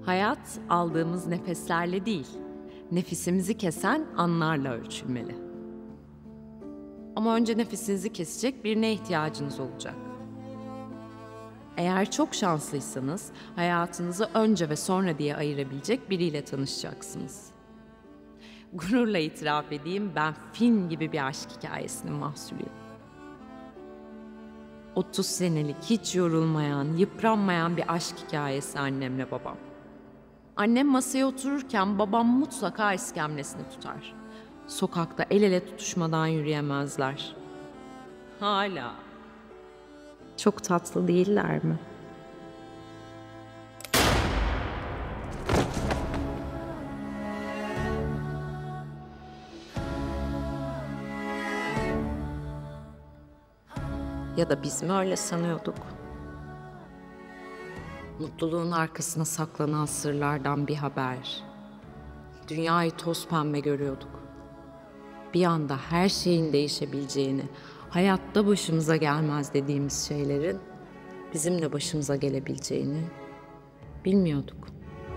Hayat aldığımız nefeslerle değil, nefesimizi kesen anlarla ölçülmeli. Ama önce nefesinizi kesecek birine ihtiyacınız olacak. Eğer çok şanslıysanız hayatınızı önce ve sonra diye ayırabilecek biriyle tanışacaksınız. Gururla itiraf edeyim, ben film gibi bir aşk hikayesinin mahsulüyüm. 30 senelik, hiç yorulmayan, yıpranmayan bir aşk hikayesi annemle babam. Annem masaya otururken babam mutlaka iskemlesini tutar. Sokakta el ele tutuşmadan yürüyemezler. Hala. Çok tatlı değiller mi? Ya da biz mi öyle sanıyorduk? Mutluluğun arkasına saklanan sırlardan bir haber. Dünyayı toz pembe görüyorduk. Bir anda her şeyin değişebileceğini, hayatta başımıza gelmez dediğimiz şeylerin bizim de başımıza gelebileceğini bilmiyorduk.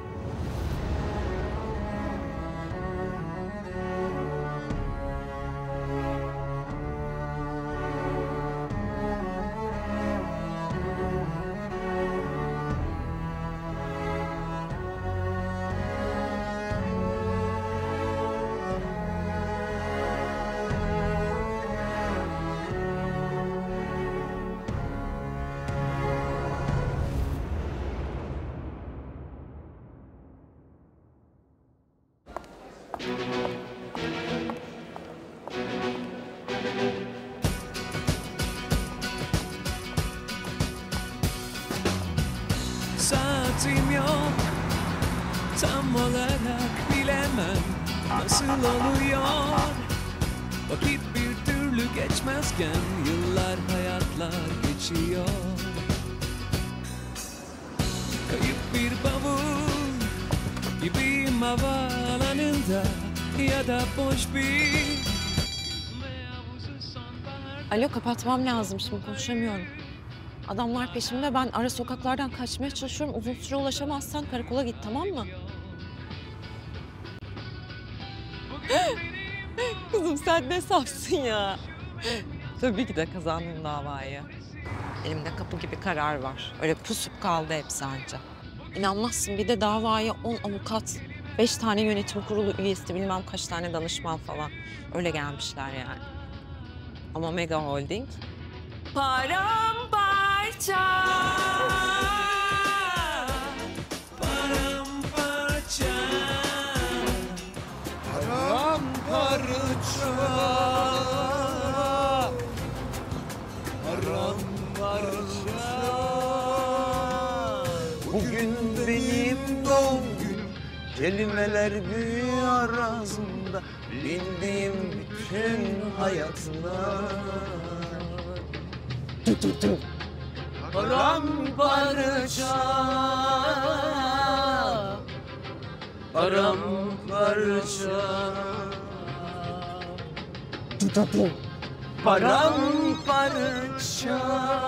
Saatim yok, tam olarak bilemem nasıl oluyor. Vakit bir türlü geçmezken yıllar, hayatlar geçiyor. Kayıp bir bavul gibiyim havaalanında ya da boş bir... Alo, kapatmam lazım, şimdi konuşamıyorum. Adamlar peşimde, ben ara sokaklardan kaçmaya çalışıyorum. Uzun süre ulaşamazsan karakola git, tamam mı? Kızım sen ne safsın ya. Tabii ki de kazandım davayı. Elimde kapı gibi karar var. Öyle pusup kaldı hepsi anca. İnanmazsın, bir de davaya 10 avukat, 5 tane yönetim kurulu üyesi, bilmem kaç tane danışman falan. Öyle gelmişler yani. Ama Mega Holding paramparça. Paramparça, paramparça, paramparça. Bugün benim doğum günüm, kelimeler büyüyor ağzımda, bildiğim bütün hayatlar. Paramparça, paramparça, paramparça,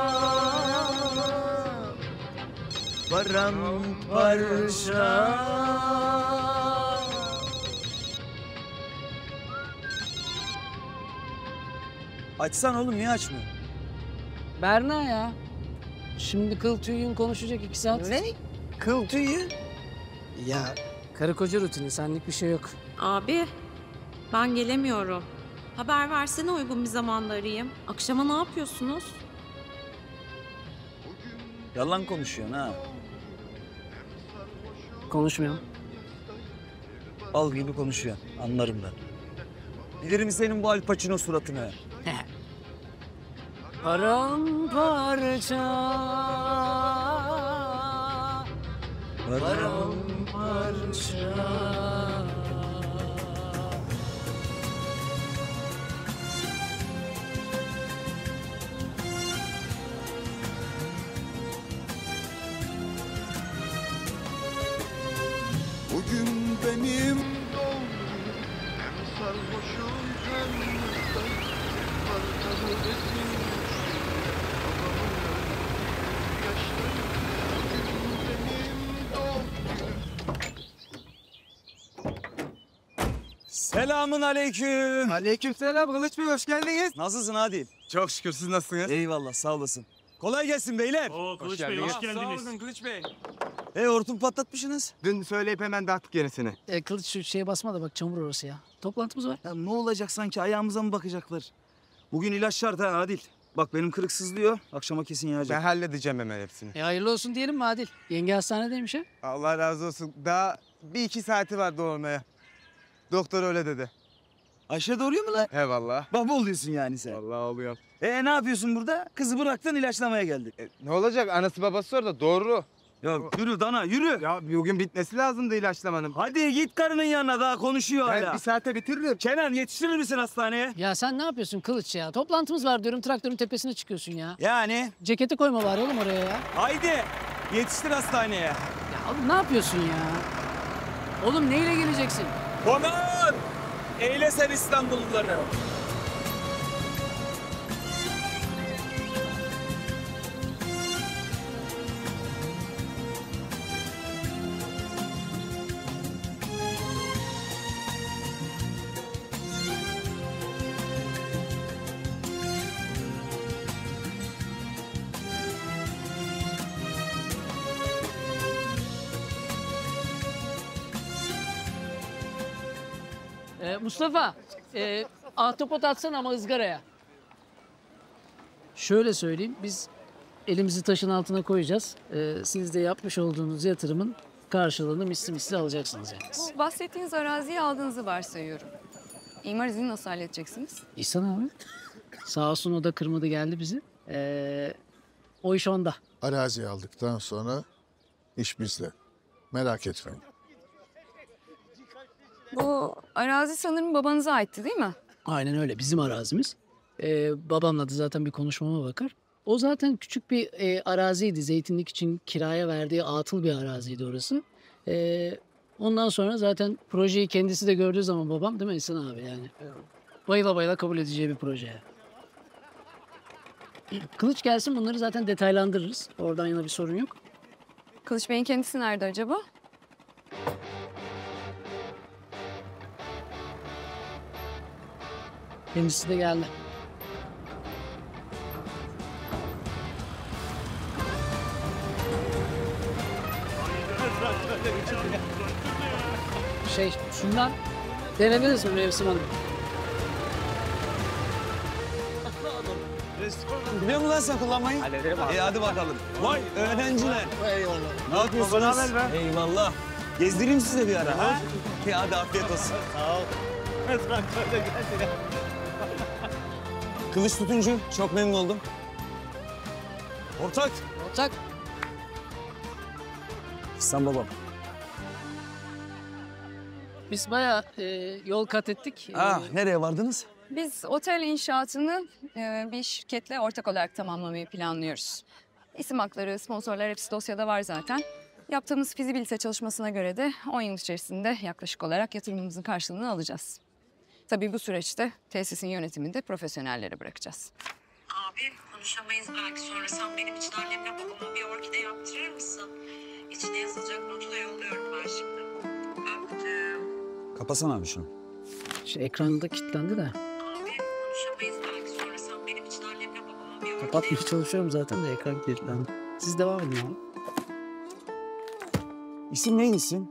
paramparça. Açsan oğlum, niye açmıyor? Berna ya. Şimdi kıl tüyün konuşacak 2 saat. Ne? Kıl tüyü? Ya karı koca rutini, senlik bir şey yok. Abi, ben gelemiyorum. Haber versene, uygun bir zamanda arayayım. Akşama ne yapıyorsunuz? Yalan konuşuyorsun ha. Konuşmuyorum. Bal gibi konuşuyorsun, anlarım ben. Bilirim senin bu Al Pacino suratını. Paramparça, Paramparça. Bugün benim doğum günüm, hem sarhoşum hem mutluyum. Parçalı resim babamın yaşları. Bugün benim doğum günüm, Selamun aleyküm. Aleykümselam Kılıç Bey, hoş geldiniz. Nasılsın Adil? Çok şükür, siz nasılsınız? Eyvallah, sağ olasın. Kolay gelsin beyler. Oo, Kılıç Bey hoş geldiniz. Sağ olun Kılıç Bey. Hortum patlatmışsınız. Dün söyleyip hemen dağıttık yenisini. Kılıç şu şeye basma da bak, çamur orası ya. Toplantımız var. Ya ne olacak sanki, ayağımıza mı bakacaklar? Bugün ilaç şart ha Adil. Bak benim kırık sızlıyor, akşama kesin Ben yağacak. halledeceğim hemen hepsini. Hayırlı olsun diyelim mi Adil? Yenge hastanedeymiş ha. Allah razı olsun. Daha 1-2 saati var doğurmaya. Doktor öyle dedi. Ayşe doğuruyor mu lan? He vallahi. Baba oluyorsun yani sen. Vallahi oluyor. Ne yapıyorsun burada? Kızı bıraktın, ilaçlamaya geldik. Ne olacak? Anası babası orada, doğru. Ya yürü dana, yürü. Ya bugün bitmesi lazımdı ilaçlamanın. Hadi git karının yanına, daha konuşuyor Ben hala. bir saate bitiririm. Kenan yetiştirir misin hastaneye? Ya sen ne yapıyorsun Kılıç ya? Toplantımız var diyorum, traktörün tepesine çıkıyorsun ya. Yani Ceketi koyma bari oğlum oraya ya. haydi yetiştir hastaneye. Ya oğlum ne yapıyorsun ya? Oğlum neyle geleceksin? Konan! Eyle sen İstanbulluları. Mustafa, ahtapot atsana ama ızgaraya. Şöyle söyleyeyim, biz elimizi taşın altına koyacağız. Siz de yapmış olduğunuz yatırımın karşılığını misli misli alacaksınız yani. Bu bahsettiğiniz araziyi aldığınızı varsayıyorum. İmar izni nasıl halledeceksiniz? İhsan abi, sağ olsun o da kırmadı geldi bizi. O iş onda. Arazi aldıktan sonra iş bizde. Merak etmeyin. Bu arazi sanırım babanıza aitti değil mi? Aynen öyle, bizim arazimiz. Babamla da zaten bir konuşmama bakar. O zaten küçük bir araziydi. Zeytinlik için kiraya verdiği atıl bir araziydi orası. Ondan sonra zaten projeyi kendisi de gördüğü zaman babam, değil mi İhsan abi yani? Bayıla bayıla kabul edeceği bir proje. Kılıç gelsin, bunları zaten detaylandırırız. Oradan yana bir sorun yok. Kılıç Bey'in kendisi nerede acaba? Kendisi de geldi. Şundan denediniz mi Mevsim Hanım? Biliyor musun lan sen kullanmayı? Hallederim abi. Hadi bakalım. Vay öğrenciler. Eyvallah. Ne yapıyorsunuz? Ne haber be? Eyvallah. Gezdireyim size bir ara ha? Hadi afiyet olsun. Sağ ol. Kılıç Tutuncu, çok memnun oldum. Ortak. Ortak. İhsan babam. Biz bayağı yol kat ettik. Nereye vardınız? Biz otel inşaatını bir şirketle ortak olarak tamamlamayı planlıyoruz. İsim hakları, sponsorlar hepsi dosyada var zaten. Yaptığımız fizibilite çalışmasına göre de 10 yıl içerisinde yaklaşık olarak yatırımımızın karşılığını alacağız. Tabii bu süreçte tesisin yönetimini de profesyonellere bırakacağız. Abi konuşamayız belki, sonra sen benim için annemle babama bir orkide yaptırır mısın? İçine yazılacak notu da yolluyorum ben şimdi. Öptüm. Kapasana abi şunu. Ekranda kilitlendi de. Abi konuşamayız belki, sonra sen benim için annemle babama bir orkide Kapatmaya çalışıyorum zaten de ekran kilitlendi. Siz devam edin abi. İsim neyin isim?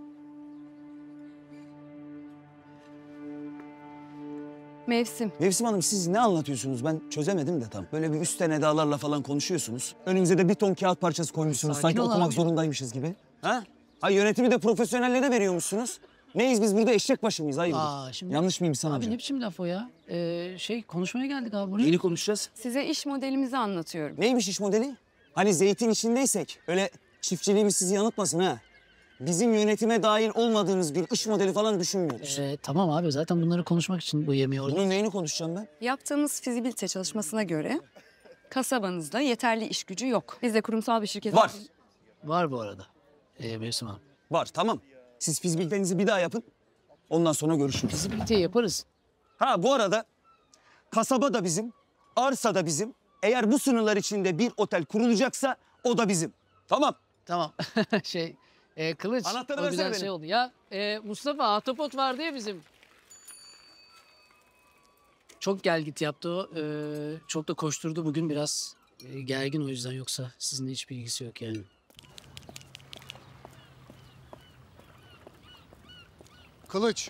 Mevsim. Mevsim Hanım, siz ne anlatıyorsunuz? Ben çözemedim de tam. Böyle bir üstten edalarla falan konuşuyorsunuz. Önümüze de bir ton kağıt parçası koymuşsunuz. Sakin Sanki ol okumak abi. zorundaymışız gibi. Ha? Yönetimi de profesyonellere veriyormuşsunuz. Neyiz biz burada, eşek başı mıyız? Hayırdır? Şimdi, Yanlış mıyım sana? abi ne biçim laf o ya? Konuşmaya geldik abi buraya. Yeni konuşacağız. Size iş modelimizi anlatıyorum. Neymiş iş modeli? Hani zeytin içindeysek öyle çiftçiliğimiz sizi yanıltmasın ha. Bizim yönetime dahil olmadığınız bir iş modeli falan düşünmüyoruz. Tamam abi, zaten bunları konuşmak için bu yemeği orada. Bunun neyini konuşacağım ben? Yaptığımız fizibilite çalışmasına göre kasabanızda yeterli iş gücü yok. Biz de kurumsal bir şirket... Var. Var bu arada. Mevsim Hanım. Var, tamam. Siz fizibilitenizi bir daha yapın. Ondan sonra görüşürüz. Fizibiliteyi yaparız. Ha bu arada kasaba da bizim, arsa da bizim. Eğer bu sınırlar içinde bir otel kurulacaksa o da bizim. Tamam. Tamam. Kılıç. Anahtarı o versene güzel benim. şey oldu. Ya Mustafa, ahtapot vardı ya bizim. Çok gel git yaptı o. Çok da koşturdu bugün biraz gergin o yüzden, yoksa sizinle hiçbir ilgisi yok yani. Kılıç.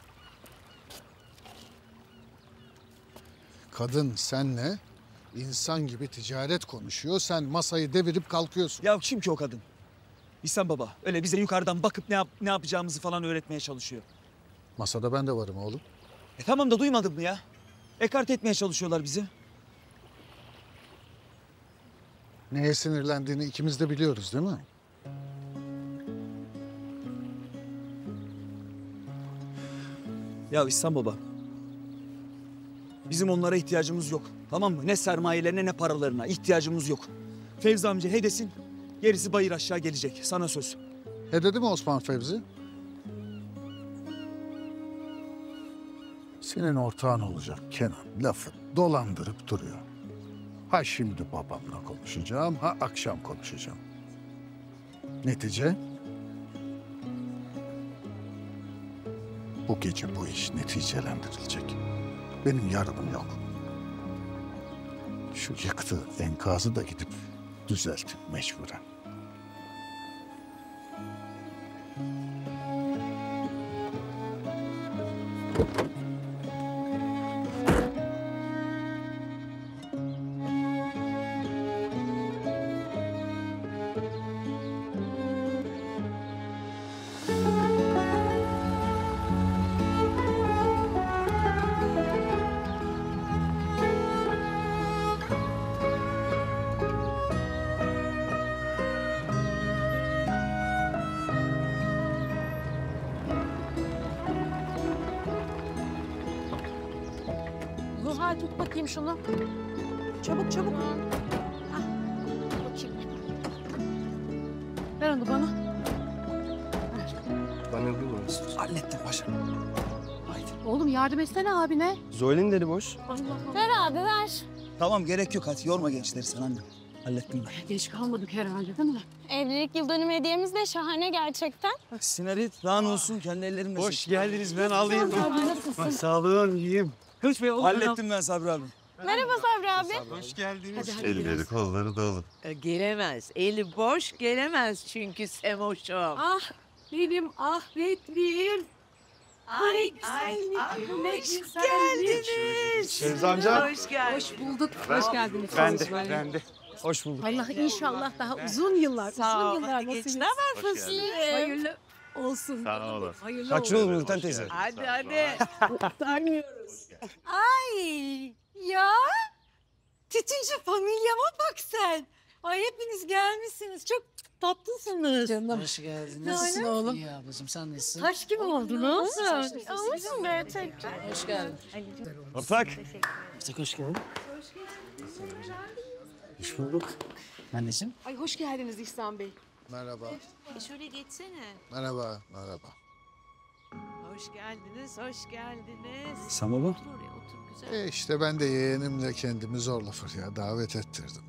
Kadın senle insan gibi ticaret konuşuyor. Sen masayı devirip kalkıyorsun. Ya kim ki o kadın? İhsan baba öyle bize yukarıdan bakıp ne yapacağımızı falan öğretmeye çalışıyor. Masada ben de varım oğlum. Tamam da duymadın mı ya? Ekart etmeye çalışıyorlar bizi. Neye sinirlendiğini ikimiz de biliyoruz değil mi? Ya İhsan baba. Bizim onlara ihtiyacımız yok. Tamam mı? Ne sermayelerine ne paralarına ihtiyacımız yok. Fevzi amca he desin, gerisi bayır aşağı gelecek. Sana söz. Dedi mi Osman Fevzi? Senin ortağın olacak Kenan. Lafı dolandırıp duruyor. Ha şimdi babamla konuşacağım, ha akşam konuşacağım. Netice? Bu gece bu iş neticelendirilecek. Benim yarınım yok. Şu yıktığı enkazı da gidip düzeltip mecburen. Zuhal tut bakayım şunu. Çabuk çabuk. Hah, bakayım. Ver onu bana. Hallettim paşa. Haydi. Oğlum yardım etsene abine. Zoylin dedi boş. Ver abi ver. Tamam gerek yok hadi yorma gençleri sen annem. Hallettim ben. Geç kalmadık herhalde değil mi? Evlilik yıl dönümü hediyemiz de şahane gerçekten. Sinarit rahat olsun kendi ellerimle. Hoş geldiniz, ben alayım. Abi nasılsın? Sağ olun, iyiyim. Kılıç Bey, Hallettim ben Sabri abi. Merhaba Sabri abi. Hoş geldiniz. Elleri kolları dolu. Gelemez. Eli boş gelemez çünkü Semoş'um. Ah benim ahretliğim. Ay ne Geldiniz. Fevzi amca. Hoş geldiniz. Hoş bulduk. Hoş geldiniz. Ben de. Hoş bulduk. Allah inşallah daha uzun yıllar, Sağ uzun olun. yıllar Geç, nasip ne etsin. var fıstığı? Hayırlı olsun. Sağ olun. Hayırlı Kaç olsun. yıl oldu Nurten teyze? Hadi hadi. Tanıyoruz. Ay ya. Tütüncü familyama bak sen. Ay hepiniz gelmişsiniz. Çok tatlısınız. Canım. Hoş geldin. Nasılsın oğlum? İyi ablacığım, sen nasılsın? Taş gibi oldunuz. Olsun gerçekten. Hoş geldin. Ortak. Hoş geldin. Hoş bulduk. Anneciğim. Ay hoş geldiniz İhsan Bey. Merhaba, Şöyle geçsene. merhaba, merhaba. Hoş geldiniz, hoş geldiniz. İhsan baba. Otur oraya, otur güzel. İşte ben de yeğenimle kendimi zorla fırıya davet ettirdim.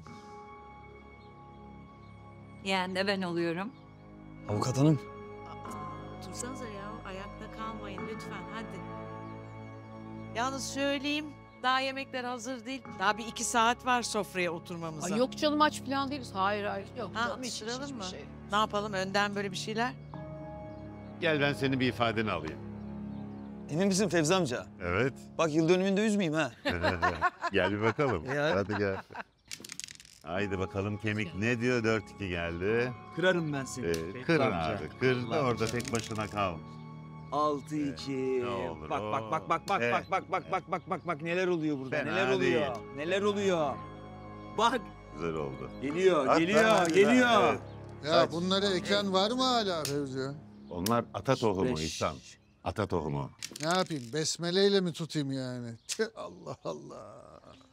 Yeğen de ben oluyorum. Avukat hanım. Otursanıza ya, ayakta kalmayın lütfen hadi. Yalnız söyleyeyim, daha yemekler hazır değil. Daha bir 2 saat var sofraya oturmamıza. Ay yok canım aç falan değiliz. Hayır hayır. Yok. Ha, canım, hiç ısıralım hiçbir mı? şey. Ne yapalım, önden böyle bir şeyler? Gel ben senin bir ifadeni alayım. Emin misin Fevzi amca? Evet. Bak yıl dönümünde üzmeyeyim ha. Gel bir bakalım. Ya. Hadi gel. Haydi bakalım kemik ne diyor? 4-2 geldi. Kırarım ben seni. Kır abi. Kır da orada tek başına kal. 6-2. Ne olur, Bak bak bak bak bak Evet. bak neler oluyor burada. Fena neler oluyor. değil. Neler oluyor. Bak Güzel oldu. geliyor At, geliyor hadi, geliyor. hadi. Ya Kaç? bunları eken var mı hala Fevzi? Onlar ata tohumu Beş. İhsan. Ata tohumu. Ne yapayım, besmeleyle mi tutayım yani? Tüh, Allah Allah.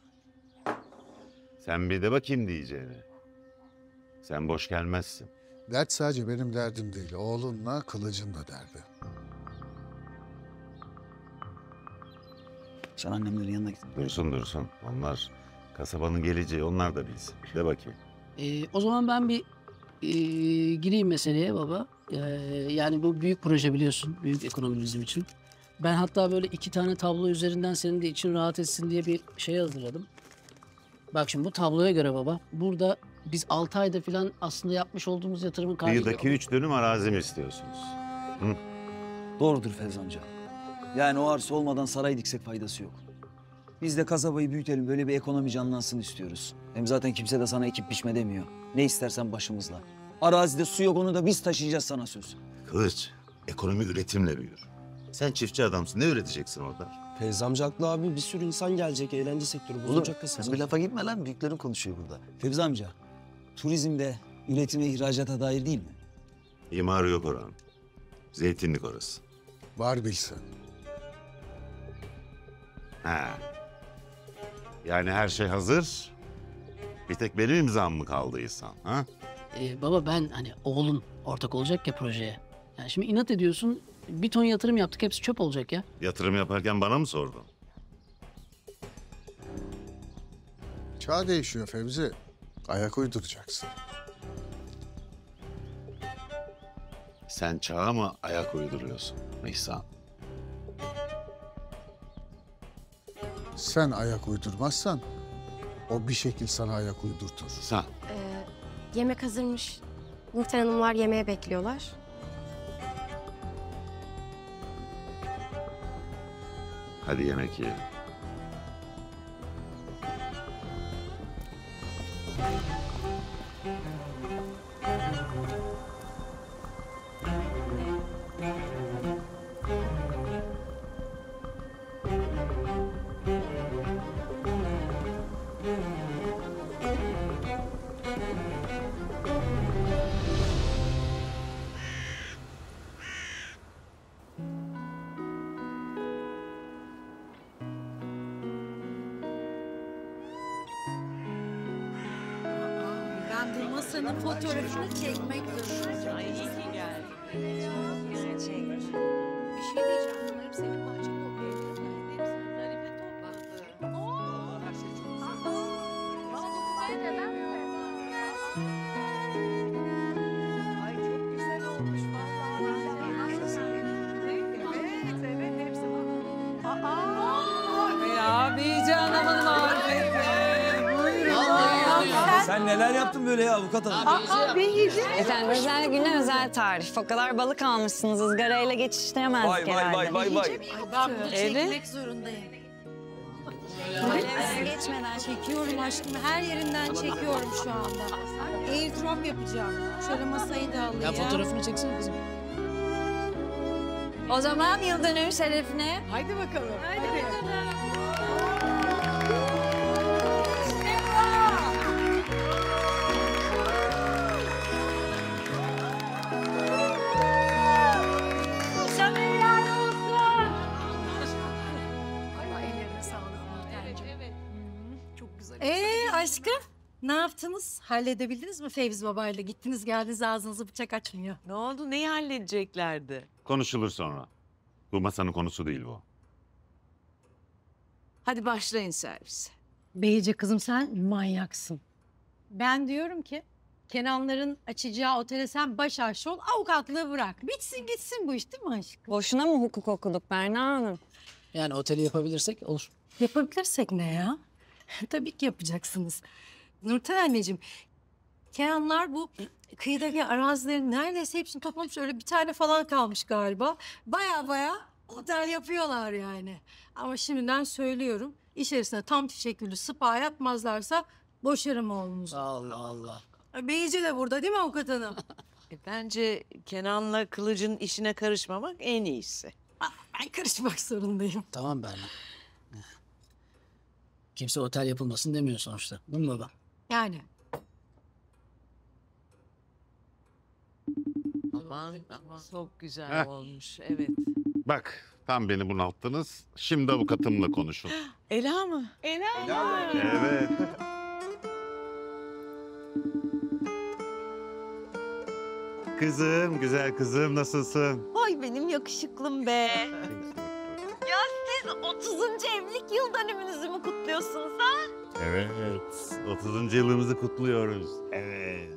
Sen bir de bakayım diyeceğini. Sen boş gelmezsin. Dert sadece benim derdim değil, oğlunla Kılıç'ın da derdi. Sen annemlerin yanına git. Dursun. Onlar kasabanın geleceği. Onlar da bilsin. De bakayım. O zaman ben bir gireyim meseleye baba. Yani bu büyük proje biliyorsun. Büyük ekonomi bizim için. Ben hatta böyle 2 tane tablo üzerinden senin de için rahat etsin diye bir şey hazırladım. Bak şimdi bu tabloya göre baba, burada biz 6 ayda falan aslında yapmış olduğumuz yatırımın karşılığı... Kıyıdaki 3 dönüm arazi mi istiyorsunuz? Doğrudur Fevzi amca. Yani o arsa olmadan saray diksek faydası yok. Biz de kasabayı büyütelim, böyle bir ekonomi canlansın istiyoruz. Hem zaten kimse de sana ekip biçme demiyor. Ne istersen başımızla. Arazide su yok, onu da biz taşıyacağız, sana söz. Kılıç, ekonomi üretimle büyür. Sen çiftçi adamsın, ne üreteceksin orada? Feyzi amca haklı abi. Bir sürü insan gelecek. Eğlence sektörü bozulacak kasaba. Sen bir lafa gitme lan, büyüklerin konuşuyor burada. Fevzi amca, turizmde üretime, ihracata dair değil mi? İmarı yok oranın. Zeytinlik orası. Var bilsen. Ha. Yani her şey hazır. Bir tek benim imzam mı kaldı İhsan? Ha? Baba ben hani oğlum ortak olacak ya projeye. Yani şimdi inat ediyorsun, bir ton yatırım yaptık, hepsi çöp olacak ya. Yatırım yaparken bana mı sordun? Çağ değişiyor Fevzi. Ayak uyduracaksın. Sen çağa mı ayak uyduruyorsun İhsan? Sen ayak uydurmazsan o bir şekil sana ayak uydurtur. Sen. Yemek hazırmış. Nurten Hanımlar yemeğe bekliyorlar. Hadi yemek yiyelim. Ben bu masanın fotoğrafını çekmek zorundayım. Ay iyi ki geldin. Bir şey diyeceğim. Bunlar senin bahçe kokuyor. Zarife topladı. Her şey çok güzel. Ay çok güzel olmuş vallahi. Evet, hepsi var. Ya Beycan Hanım'ın marifeti. Sen neler yaptın böyle ya avukat hanım? Efendim özel güne özel tarif. O kadar balık almışsınız, ızgarayla geçiştiremezdik herhalde. Vay. Ben bunu çekmek zorundayım. Geçmeden Çekiyorum aşkım. Her yerinden çekiyorum şu anda. Airdrop yapacağım. Şöyle masayı da alayım. Ya fotoğrafını çeksene kızım. O zaman yıl dönümü şerefine. Haydi bakalım. Haydi. Aşkım ne yaptınız? Halledebildiniz mi Fevzi babayla? Gittiniz geldiniz ağzınızı bıçak açmıyor. Ne oldu? Neyi halledeceklerdi? Konuşulur sonra. Bu masanın konusu değil bu. Hadi başlayın servise. Beyce kızım sen manyaksın. Ben diyorum ki Kenanların açacağı otele sen baş aşçı ol, avukatlığı bırak. Bitsin gitsin bu iş değil mi aşkım? Boşuna mı hukuk okuduk Berna Hanım? Yani oteli yapabilirsek olur. Yapabilirsek ne ya? Tabii ki yapacaksınız. Nurten anneciğim, Kenanlar bu kıyıdaki arazilerin neredeyse hepsini toplamış. Öyle bir tane falan kalmış galiba. Baya otel yapıyorlar yani. Ama şimdiden söylüyorum. İçerisine tam teşekküllü spa yapmazlarsa boşarım oğlunuzu. Allah Allah. Beyci de burada değil mi avukat hanım? Bence Kenan'la Kılıç'ın işine karışmamak en iyisi. Ben karışmak zorundayım. Tamam Berna. Kimse otel yapılmasın demiyor sonuçta. Değil mi baba? Yani. Aman çok güzel olmuş. Evet. Bak, tam beni bunalttınız. Şimdi avukatımla konuşun. Ela mı? Ela. Evet. Kızım, güzel kızım, nasılsın? Ay benim yakışıklım be. Ya siz 30. evlilik yıl dönümünüzü mü kutluyorsunuz ha? Evet, 30. yılımızı kutluyoruz. Evet.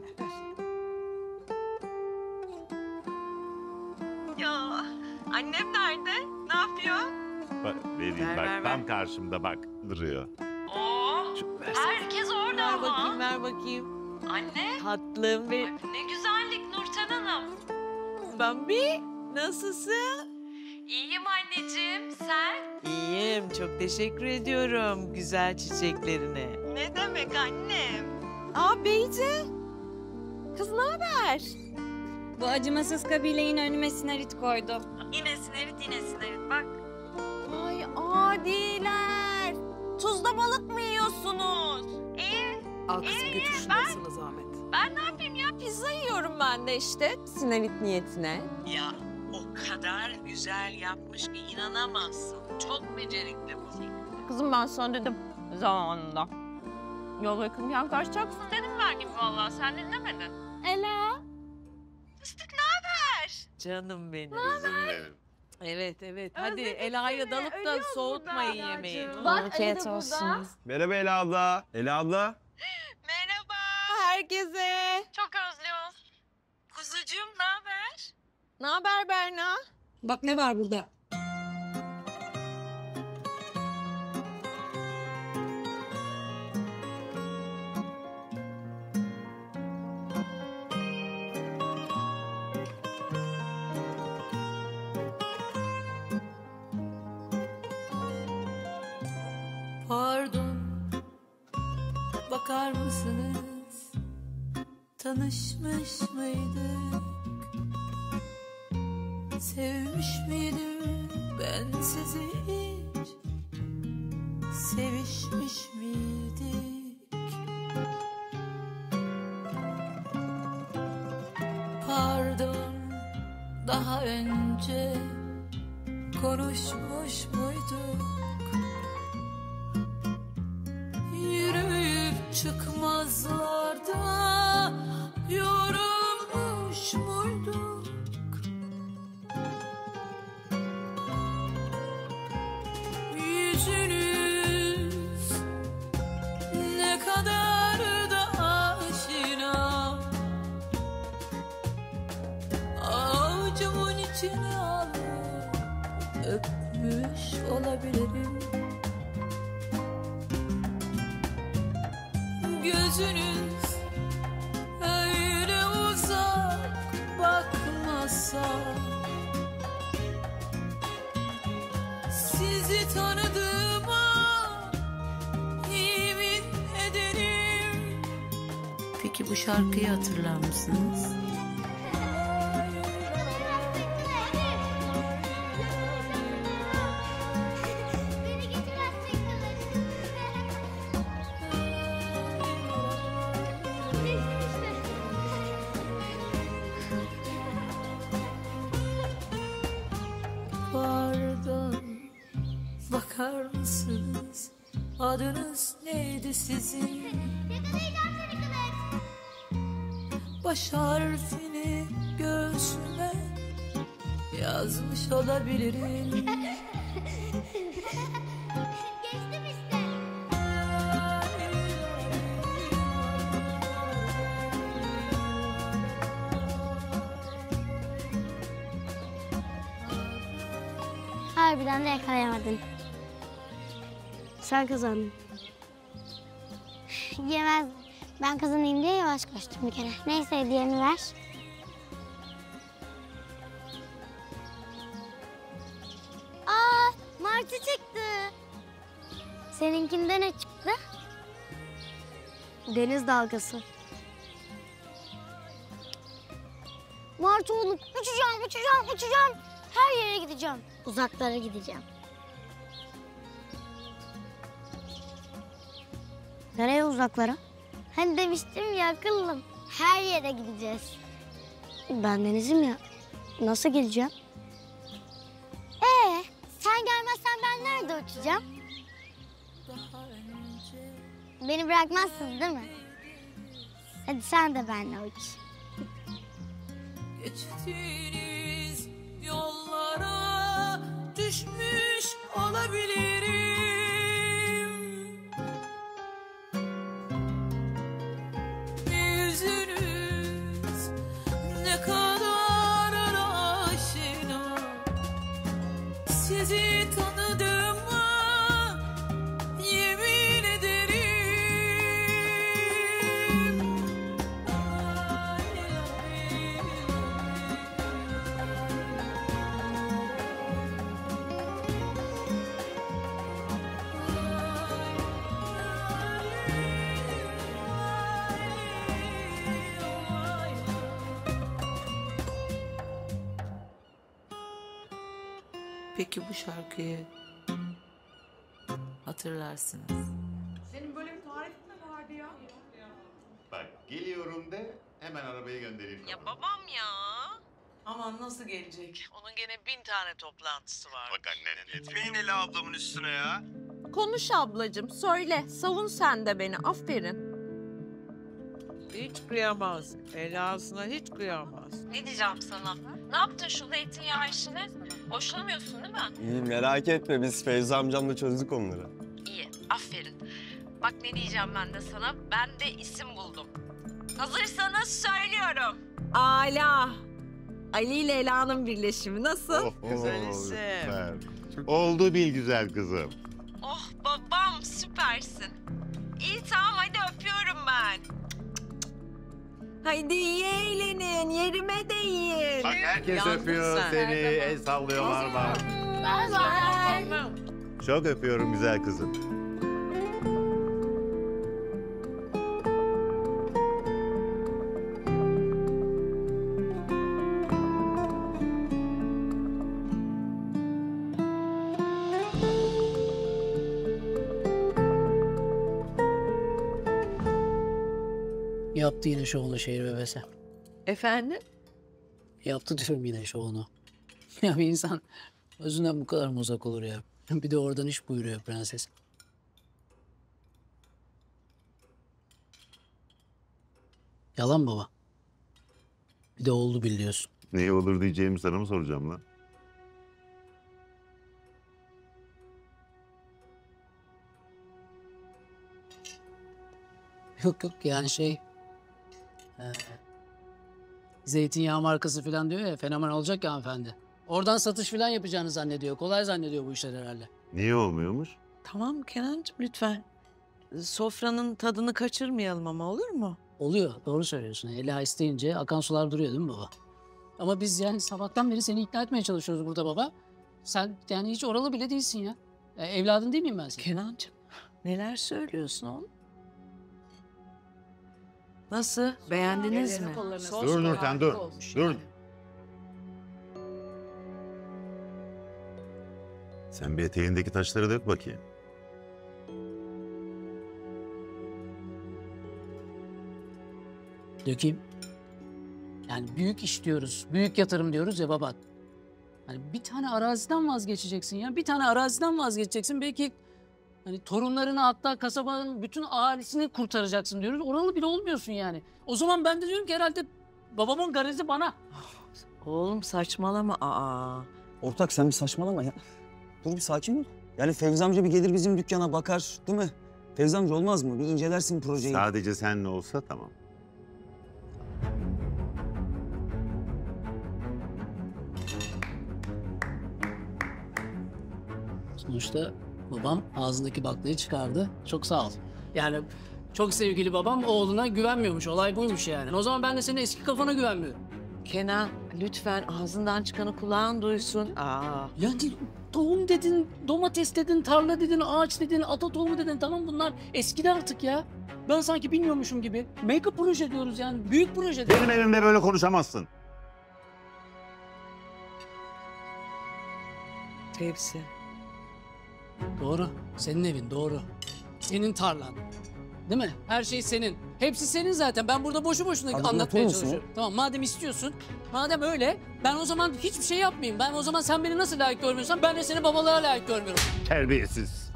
Ya annem nerede? Ne yapıyor? Bak, vereyim bak. Tam karşımda bak. Duruyor. Oo, herkes orada Ver ama. bakayım, ver bakayım. Anne. Tatlım ve Ne güzellik Nurten Hanım. Bambi, nasılsın? İyiyim anneciğim. Sen? İyiyim, çok teşekkür ediyorum güzel çiçeklerine. Ne demek annem? Aa Beyci, kız ne haber? Bu acımasız kabile yine önüme sinarit koydu. Yine sinerit yine sinerit bak. Ay adiler. Tuzla balık mı yiyorsunuz? Al kızım götür şunları sana zahmet. Ben ne yapayım ya? Pizza yiyorum ben de işte. Sinarit niyetine. Ya o kadar güzel yapmış ki inanamazsın. Çok becerikli bu. Kızım ben sana dedim zamanında. Yol yakınken kaçacaksın dedim ben gibi vallahi. Sen dinlemedin. Ela. Fıstık ne haber? Canım benim. Benim. Evet evet. Hadi Ela'ya dalıp da soğutmayın yemeği. Afiyet olsun. Merhaba Ela abla. Ela abla. Merhaba herkese. Çok özlüyoruz. Kuzucuğum ne haber? Ne haber Berna? Bak ne var burada. Pardon, bakar mısınız? Tanışmış mıydık? Sevmiş miydim ben sizi hiç? Sevişmiş miydik? Pardon, daha önce konuşmuş muyduk? Yürüyüp çıkmazlarda yorulmuş muyduk? Yüzünüz ne kadar da aşina. Avucumun içine alıp öpmüş olabilirim. Gözünüz öyle uzak bakmasa, sizi tanıdığıma yemin ederim. Peki bu şarkıyı hatırlar mısınız? Pardon, bakar mısınız? Adınız neydi sizin? Baş harfini göğsüme yazmış olabilirim. Harbiden de yakalayamadın. Sen kazandın. Yemez. Ben kazanayım diye yavaş koştum bir kere. Neyse hediyemi ver. Aa, martı çıktı. Seninkinde ne çıktı? Deniz dalgası. Martı olup uçacağım. Her yere gideceğim. Uzaklara gideceğim. Nereye uzaklara? Hani demiştim ya akıllım. Her yere gideceğiz. Ben denizim ya. Nasıl gideceğim? Sen gelmezsen ben nerede uçacağım? Beni bırakmazsın değil mi? Hadi sen de benimle uç. Geçtiğiniz yollara düşmüş olabilirim. Yüzünüz ne kadar aşina. sizi tanıdığıma yemin ederim. Peki bu şarkıyı hatırlarsınız. Senin böyle bir tarifin mi vardı ya? Bak geliyorum de hemen arabayı göndereyim. Ya babam ya. Aman nasıl gelecek? Onun gene 1000 tane toplantısı var. Bak annen Etmeyin Ela ablamın üstüne ya. Konuş ablacığım, söyle. Savun sen de beni, aferin. Hiç kıyamaz. Elasına hiç kıyamaz. Ne diyeceğim sana? Ne yaptın şu zeytinyağı işini? Boşlamıyorsun değil mi? İyi merak etme biz Feyzi amcamla çözdük onları. İyi, aferin. Bak ne diyeceğim ben de sana, ben de isim buldum. Hazırsanız söylüyorum. Ala. Ali ile Ela'nın birleşimi nasıl? Güzel isim. Süper. Oldu bil güzel kızım. Oh babam, süpersin. İyi tamam, hadi öpüyorum ben. Haydi iyi eğlenin, yerime de yiyin. Bak herkes Yandın öpüyor sen. seni, el sallıyorlar bak. Bye bye. Çok öpüyorum güzel kızım. Yaptı yine şovunu şehir bebesi. Efendim? Yaptı diyorum yine şovunu. Ya bir insan özünden bu kadar mı uzak olur ya? Bir de oradan iş buyuruyor prenses. Yalan baba. Bir de oldu biliyorsun. Ne olur diyeceğimi sana mı soracağım lan? Yok yani zeytinyağı markası falan diyor ya, fenomen olacak ya hanımefendi. Oradan satış falan yapacağını zannediyor. Kolay zannediyor bu işler herhalde. Niye olmuyormuş? Tamam Kenancığım lütfen. Sofranın tadını kaçırmayalım ama olur mu? Oluyor, doğru söylüyorsun. Ela isteyince akan sular duruyor değil mi baba? Ama biz yani sabahtan beri seni ikna etmeye çalışıyoruz burada baba. Sen yani hiç oralı bile değilsin ya. Evladın değil miyim ben senin? Kenancığım neler söylüyorsun oğlum? Nasıl? Beğendiniz mi? Dur Nurten dur. Dur. Sen bir eteğindeki taşları dök bakayım. Dökeyim. Yani büyük iş diyoruz, büyük yatırım diyoruz ya baba. Hani bir tane araziden vazgeçeceksin ya. Bir tane araziden vazgeçeceksin. Belki hani torunlarını hatta kasabanın bütün ahalisini kurtaracaksın diyoruz. Oralı bile olmuyorsun yani. O zaman ben de diyorum ki herhalde babamın garezi bana. Oğlum saçmalama. Ortak sen bir saçmalama ya. Dur bir sakin ol. Yani Fevzi amca bir gelir bizim dükkana bakar değil mi? Fevzi amca olmaz mı? Bir incelersin projeyi. Sadece seninle olsa tamam. Sonuçta babam ağzındaki baklayı çıkardı. Çok sağ ol. Yani çok sevgili babam oğluna güvenmiyormuş. Olay buymuş yani. O zaman ben de senin eski kafana güvenmiyorum. Kenan lütfen ağzından çıkanı kulağın duysun. Yani tohum dedin, domates dedin, tarla dedin, ağaç dedin, ata tohumu dedin. Tamam bunlar eskidi artık ya. Ben sanki bilmiyormuşum gibi. Mega proje diyoruz yani. Büyük proje diyoruz. Benim evimde böyle konuşamazsın. Hepsi. Doğru. Senin evin doğru. Senin tarlan. Değil mi? Her şey senin. Hepsi senin zaten. Ben burada boşu boşuna Abi, anlatmaya musun? çalışıyorum. Tamam madem istiyorsun, madem öyle ben o zaman hiçbir şey yapmayayım. Ben o zaman sen beni nasıl layık görmüyorsan ben de seni babalığa layık görmüyorum. Terbiyesiz.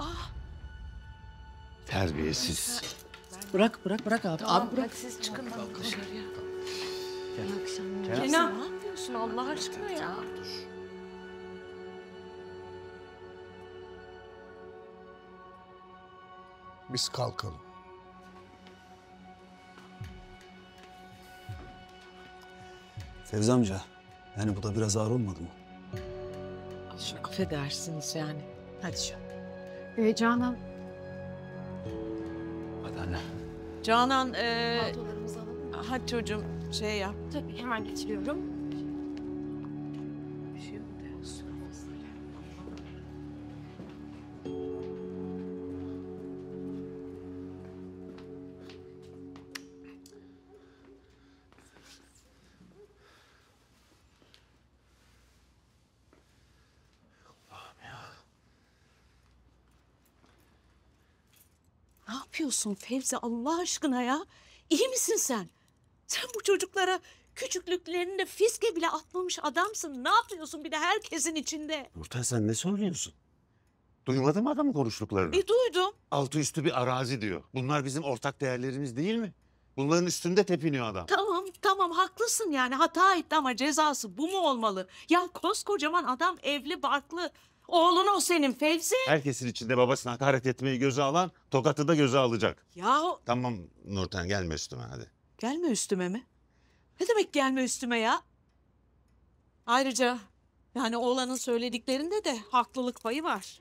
Terbiyesiz. Bırak abi. Abi bırak. Hadi siz çıkın dışarıya. Gel. İyi akşamlar. Gel. Kenan. Ne yapıyorsun Allah aşkına ya? Biz kalkalım. Fevzi amca, yani bu da biraz ağır olmadı mı? Affedersiniz yani. Hadi canım. Canan. Hadi anne. Canan, Paltolarımızı alalım. hadi çocuğum şey yap. Tabii hemen getiriyorum. Ne yapıyorsun Fevzi Allah aşkına ya? İyi misin sen? Sen bu çocuklara küçüklüklerinde fiske bile atmamış adamsın. Ne yapıyorsun bir de herkesin içinde? Nurten sen ne söylüyorsun? Duymadın mı adamın konuştuklarını? Duydum. Altı üstü bir arazi diyor. Bunlar bizim ortak değerlerimiz değil mi? Bunların üstünde tepiniyor adam. Tamam haklısın yani hata etti ama cezası bu mu olmalı? Ya koskocaman adam evli barklı. Oğlun o senin Fevzi. Herkesin içinde babasına hakaret etmeyi göze alan tokatı da göze alacak. Ya Tamam Nurten gelme üstüme hadi. gelme üstüme mi? Ne demek gelme üstüme ya? Ayrıca yani oğlanın söylediklerinde de haklılık payı var.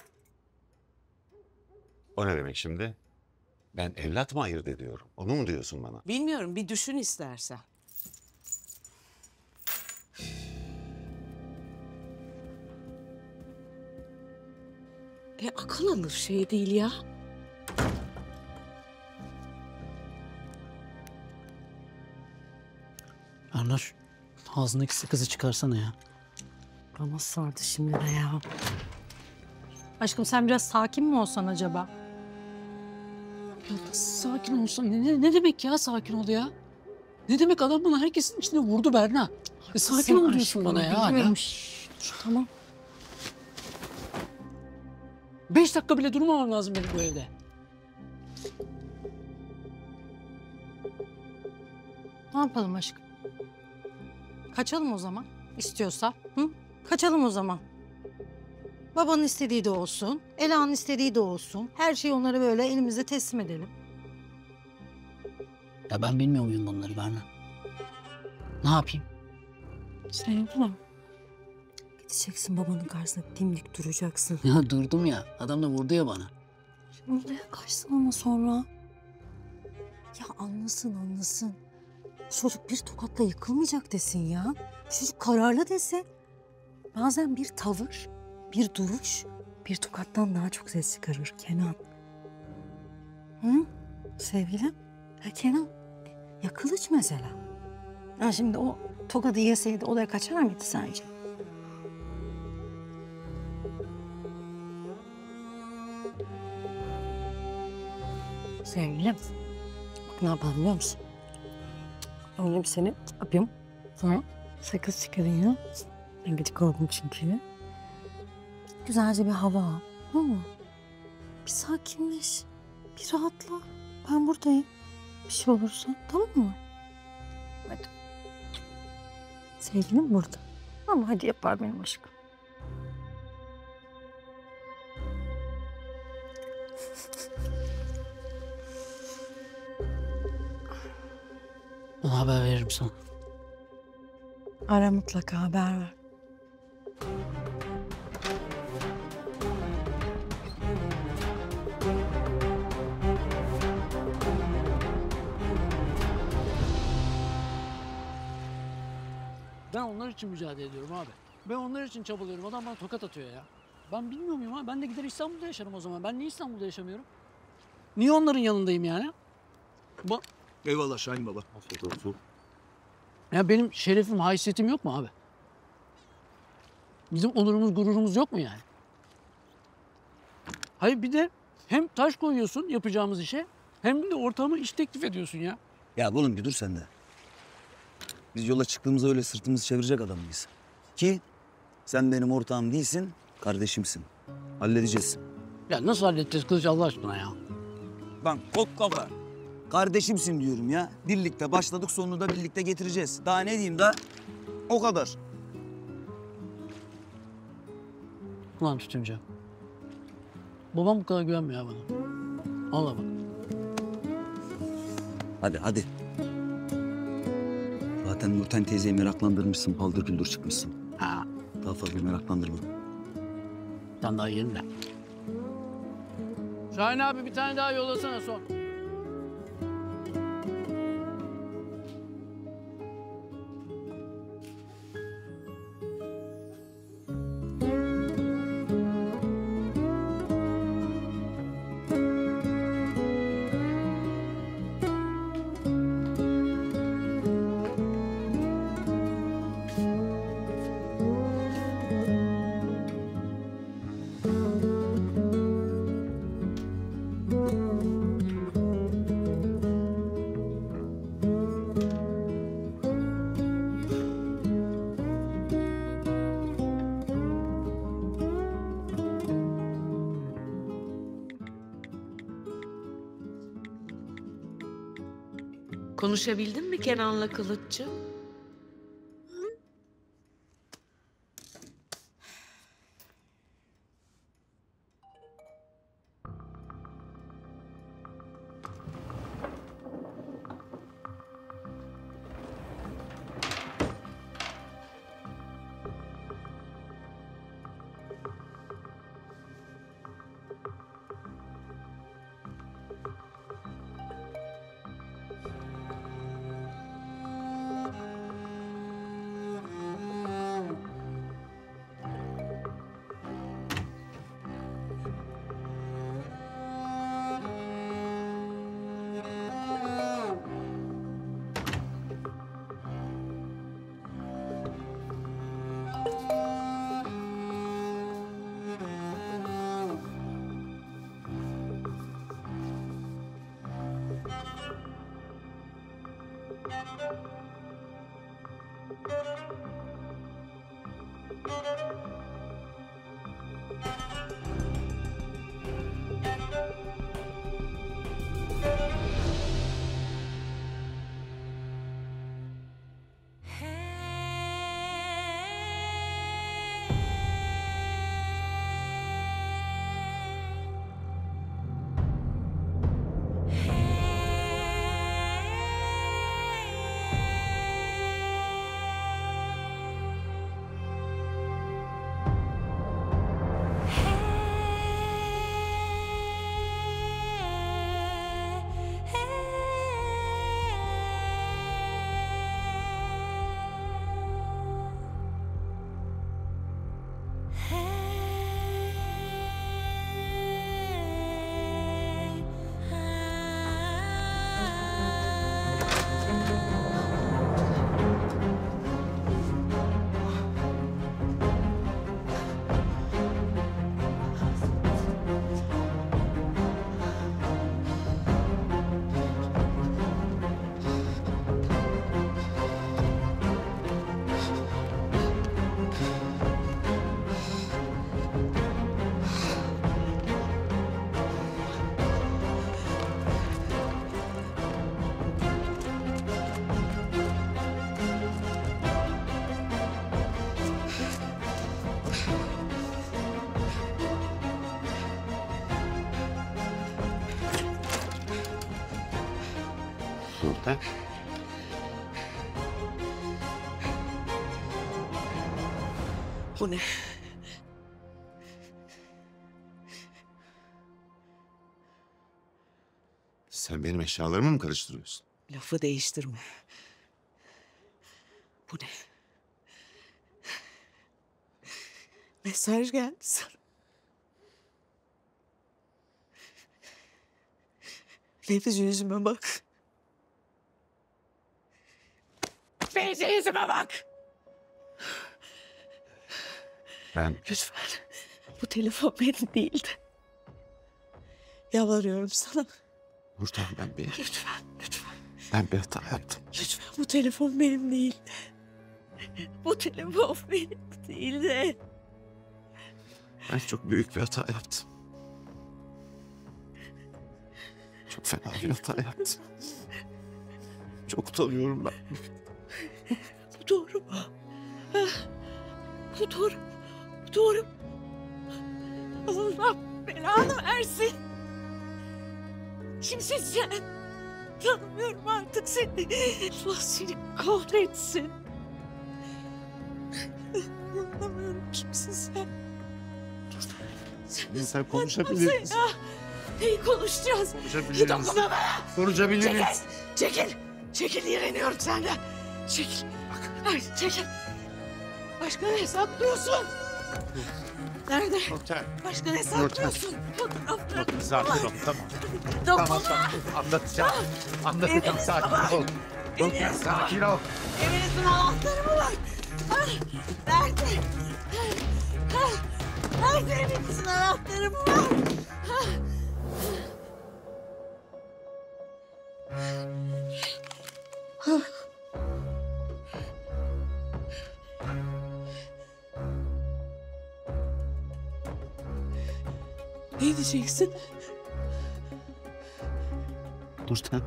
O ne demek şimdi? Ben evlat mı ayırt ediyorum? Onu mu diyorsun bana? Bilmiyorum bir düşün istersen. Akıl alır şey değil ya. Berna şu ağzındaki sakızı çıkarsana ya. Bana sardı şimdi de ya. Aşkım sen biraz sakin mi olsan acaba? Ya sakin olsun. Ne demek ya sakin ol ya? Ne demek adam bana herkesin içine vurdu Berna. Sakin ol diyorsun bana ya. Bilmiyorum. Ya. Şşş, tamam. 5 dakika bile durmamam lazım benim bu evde. Ne yapalım aşkım? Kaçalım o zaman. İstiyorsa. Hı? Kaçalım o zaman. Babanın istediği de olsun. Ela'nın istediği de olsun. Her şeyi onlara böyle elimizde teslim edelim. Ya ben bilmiyor muyum bunları Berna? Ne yapayım? Sen yapma. Gideceksin babanın karşısında dimdik duracaksın. Ya durdum ya. Adam da vurdu ya bana. Şimdi kaçsın ama sonra. Ya anlasın. Çocuk bir tokatla yıkılmayacak desin ya. Çocuk kararlı desin. Bazen bir tavır, bir duruş, bir tokattan daha çok ses çıkarır Kenan. Hı? Sevgilim? Ya Kenan, ya Kılıç mesela. Ya şimdi o tokadı yeseydi olaya kaçar mıydı sence? Sevgilim, bak ne yapalım biliyor musun? Önce bir seni yapayım. Sonra sakız çıkarayım. Ben gıcık oldum çünkü. Güzelce bir hava al. Tamam mı? Bir sakinleş. Bir rahatla. Ben buradayım. Bir şey olursa tamam mı? Hadi. Sevgilim burada. Ama hadi yapar benim aşkım. Bana haber veririm sana. Ara mutlaka haber ver. Ben onlar için mücadele ediyorum abi. Ben onlar için çabalıyorum. Adam bana tokat atıyor ya. Ben bilmiyor muyum abi? Ben de gider İstanbul'da yaşarım o zaman. Ben niye İstanbul'da yaşamıyorum? Niye onların yanındayım yani? Eyvallah Şahin baba. Afiyet olsun. Ya benim şerefim, haysiyetim yok mu abi? Bizim onurumuz, gururumuz yok mu yani? Hayır bir de hem taş koyuyorsun yapacağımız işe hem de ortama iş teklif ediyorsun ya. Ya oğlum bir dur sen de. Biz yola çıktığımızda öyle sırtımızı çevirecek adam mıyız? Ki sen benim ortağım değilsin, kardeşimsin. Halledeceğiz. Ya nasıl halledeceğiz Kılıç Allah aşkına ya? Lan kok kafa. Kardeşimsin diyorum ya. Birlikte başladık, sonunu da birlikte getireceğiz. Daha ne diyeyim da o kadar. Ulan tutunca. Babam bu kadar güvenmiyor bana. Allah bak. Hadi. Zaten Nurten teyzeyi meraklandırmışsın, paldır küldür çıkmışsın. Ha. Daha fazla meraklandırma. Bir tane daha yiyelim de. Şahin abi bir tane daha yollasana son. Konuşabildin mi Kenan'la Kılıççı? Nurten. Bu ne? Sen benim eşyalarımı mı karıştırıyorsun? Lafı değiştirme. Bu ne? Mesaj geldi sana. Fevzi yüzüme bak. Fevzi yüzüme bak. Ben... Lütfen. Bu telefon benim değildi. Yalvarıyorum sana. Nurten ben bir... Lütfen, lütfen. Ben bir hata yaptım. Lütfen bu telefon benim değildi. Bu telefon benim değildi. Ben çok büyük bir hata yaptım. Çok fena bir hata yaptım. Çok utanıyorum ben. Bu doğru mu? Ha? Bu doğru. Bu doğru. Allah belanı versin. Kimsin sen? Tanımıyorum artık seni. Allah seni kahretsin. Anlamıyorum kimsin sen? Sen konuşabilir misin? Neyi konuşacağız? Konuşabilir Dokunma misin? bana. Konuşabiliriz. Çekil. Çekil iğreniyorum senden. Çekil. Ay, çekil. Başka ne saklıyorsun? Nerede? Nurten. Başka ne saklıyorsun? Fotoğraflarını Sakin ol, tamam. Dokunma. Tamam, anlatacağım. Anlatacağım, Evinizde sakin var. ol. Nurten, sakin ol. Evinizin anahtarı mı var? Ah, nerede? Nerede evinizin anahtarı mı var? Ah. Ne diyeceksin? Nurten.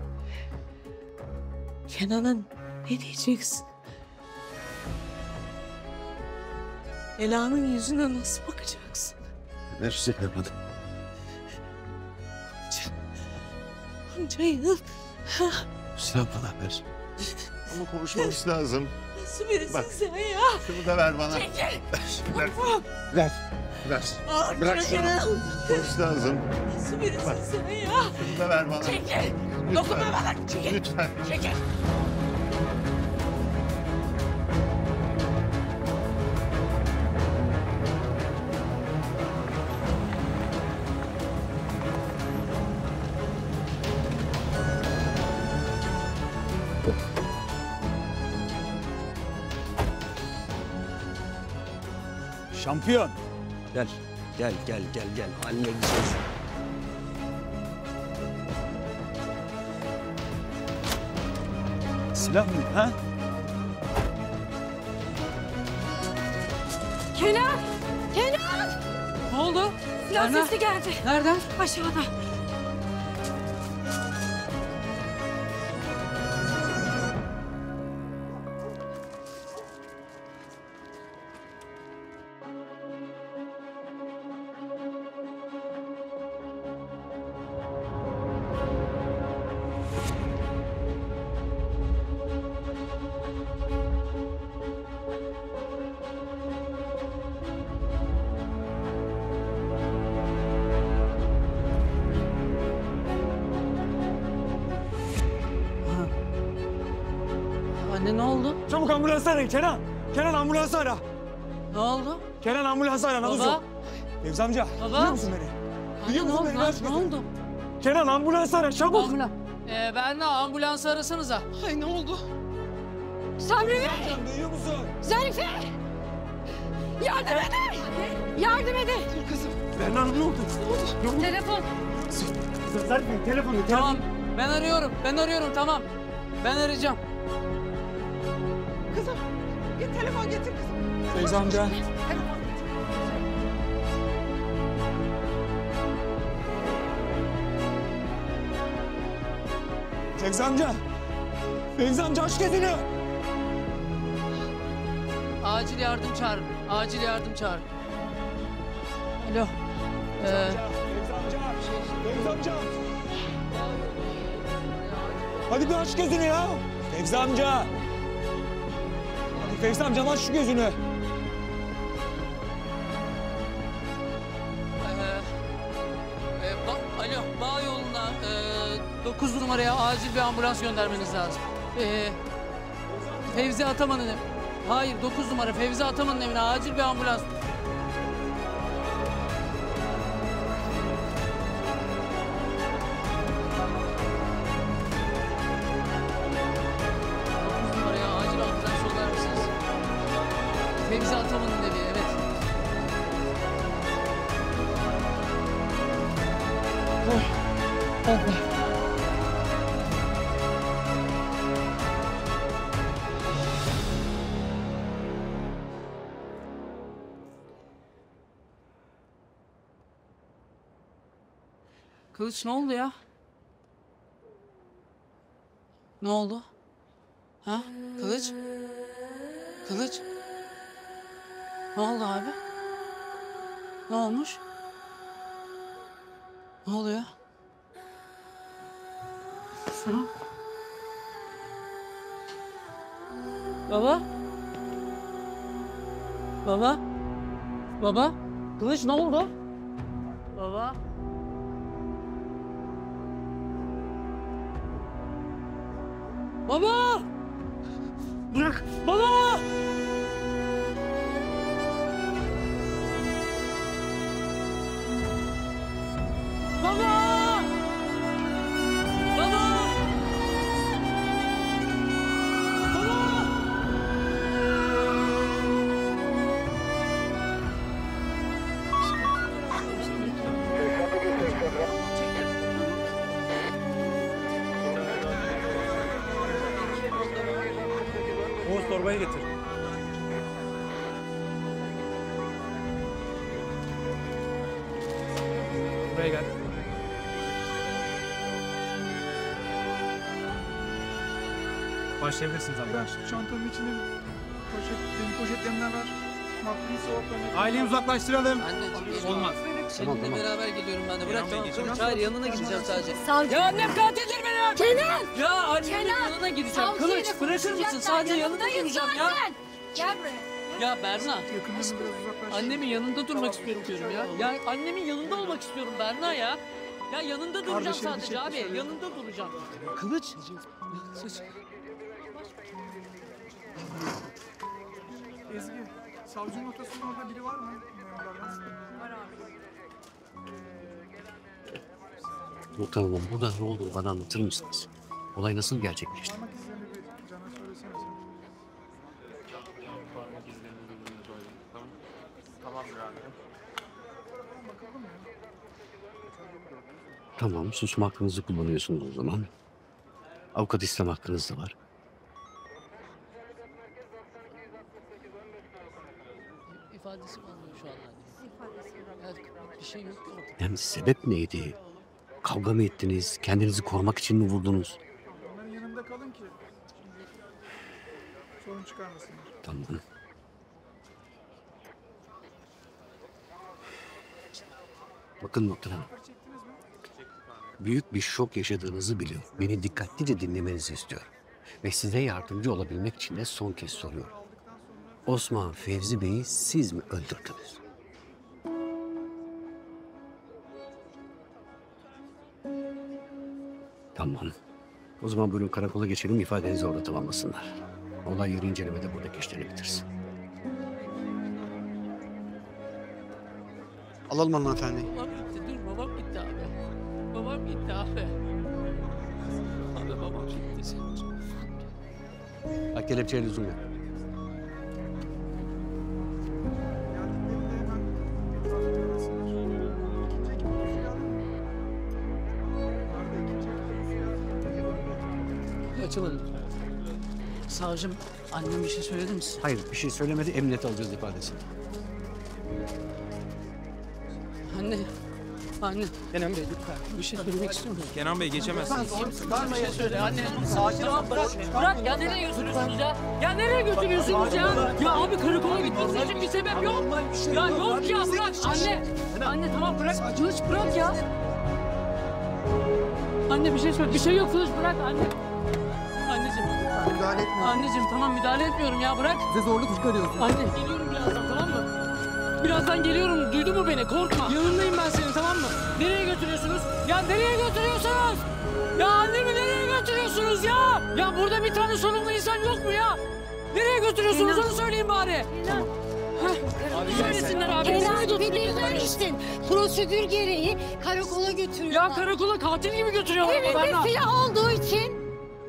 Kenan'a ne diyeceksin? Ela'nın yüzüne nasıl bakacaksın? Ver şu telefonu. Amcayı Silah bana ver. Ama konuşmamız lazım. nasıl birisin Bak. sen ya? Şunu da ver bana. Çekil. Ver. Ver. Ver. Aa, Bırak şunu. Kenan. Konuşmamız lazım. Nasıl birisin Bak. sen ya? Şunu da ver bana. Çekil. Lütfen. Dokunma bana. Çekil. Lütfen. Çekil. Şampiyon. Gel. Gel. Halledeceğiz. Silah mı? Ha? Kenan! Kenan! Ne oldu? Silah Nereden? sesi geldi. Nereden? Aşağıda. Anne ne oldu? Çabuk ambulans arayın Kenan. Kenan ambulans ara. Ne oldu? Kenan ambulans ara. Nabız Baba. yok. Fevzi amca. Baba. Duyuyor musun beni? Duyuyor Ne musun oldu beni? lan? Ver Ne şunu. oldu? Kenan ambulans ara çabuk. Ben de ambulans arasanıza. Ay ne oldu? Sabri Bey! Duyuyor musun? Zarife! Yardım edin! Yardım edin! Dur kızım. Berna ne oldu? Ne oldu? Telefon! Zarife telefonu. Tamam. Ben arıyorum tamam. Ben arayacağım. Kızım. Bir telefon getir kızım. Fevzi amca. Telefon getir. Fevzi amca. Fevzi amca aç gözünü. Acil yardım çağırın. Acil yardım çağırın. Alo. Fevzi amca. Fevzi amca. Hadi bir aç gözünü ya. Fevzi amca. Hadi Fevzi amca aç şu gözünü. Alo, bağ yoluna 9 numaraya acil bir ambulans göndermeniz lazım. Fevzi Ataman'ın evi. Hayır, 9 numara Fevzi Ataman'ın evine acil bir ambulans. Numaraya acil ambulans yollar mısınız? Fevzi Ataman'ın evi, evet. Kılıç ne oldu ya? Ne oldu? Ha? Kılıç? Kılıç? Ne oldu abi? Ne olmuş? Ne oluyor? Ha? Baba? Baba? Baba? Kılıç ne oldu? Baba. Baba! Bırak! Baba! Baba! Baba! Oğuz torbayı getir. Buraya gel. Başlayabilirsiniz abi. Çantanın içinde benim poşetlerimden ver. Maklum soğuklarına. Aileyi uzaklaştıralım. Olmaz. Seninle beraber geliyorum ben de. Bırak tamam. geçeceğim. Hayır yanına gideceğim sadece. Savcı. Ya annem katildir benim. Kenan! Ya annemin Kenan! yanına gideceğim. Savcıyla Kılıç bırakır mısın? konuşacaklar, Sadece yanında yanındayız duracağım ya. zaten. Gel buraya. Ya Berna. Yakından biraz uzaklaş. Annemin yanında durmak istiyorum diyorum ya. Ya annemin yanında olmak istiyorum Berna ya. Ya yanında duracağım Kardeşim, bir sadece şey abi. söyle. Yanında duracağım. Kılıç. Ezgi, savcının otosunun orada biri var mı? Var abi. Nurten Hanım burada ne oldu bana anlatır mısınız? Olay nasıl gerçekleşti? Parmak izlerini bir Can'a söylesene sen. Tamamdır abi. Bakalım ya. Tamam susma hakkınızı kullanıyorsunuz o zaman. Avukat isteme hakkınız da var. İfadesi mi alıyor şu an? Bir şey yok ki ortada. Yani sebep neydi? Kavga mı ettiniz? Kendinizi korumak için mi vurdunuz? Onların yanında kalın ki şimdi sorun çıkarmasınlar. Tamam. Bakın Nurten Hanım. Büyük bir şok yaşadığınızı biliyorum. Beni dikkatlice dinlemenizi istiyorum. Ve size yardımcı olabilmek için de son kez soruyorum. Osman Fevzi Bey'i siz mi öldürdünüz? Tamam. O zaman buyurun karakola geçelim, ifadenizi orada tamamlasınlar. Olay yeri incelemede buradaki işleri bitirsin. Alalım hanımefendi. Babam gitti, dur babam gitti abi. Babam gitti abi. Abi babam gitti. Bak kelepçeye lüzum yok. Açılın. Savcım, annem bir şey söyledi mi size? Hayır, bir şey söylemedi, emniyete alacağız ifadesini. Anne. Anne. Kenan Bey lütfen. Bir şey söylemek istiyor musun? Kenan Bey geçemezsiniz. Bir şey söyle anne. Sakin ol. Bırak ya nereye götürüyorsunuz ya? Ya nereye götürüyorsunuz ya? Ya abi karakola gitmesi için bir sebep yok. Ya yok ya bırak. Anne. Anne tamam bırak. Kılıç bırak ya. Anne bir şey söyle. Bir şey yok Kılıç bırak anne. Anneciğim. Müdahale etme. Anneciğim tamam müdahale etmiyorum ya bırak. Size zorluk çıkarıyorsun. Anne geliyorum birazdan tamam mı? Birazdan geliyorum. Duydun mu beni? Korkma. Yanındayım ben senin tamam mı? Nereye götürüyorsunuz? Ya nereye götürüyorsunuz? Ya annemi nereye götürüyorsunuz ya? Ya burada bir tane sorumlu insan yok mu ya? Nereye götürüyorsunuz onu söyleyin bari. Tamam. Abi söylesinler abi. Kenan bilirsin. Prosedür gereği karakola götürüyorlar. Ya karakola katil gibi götürüyorlar. Elinde silah olduğu için.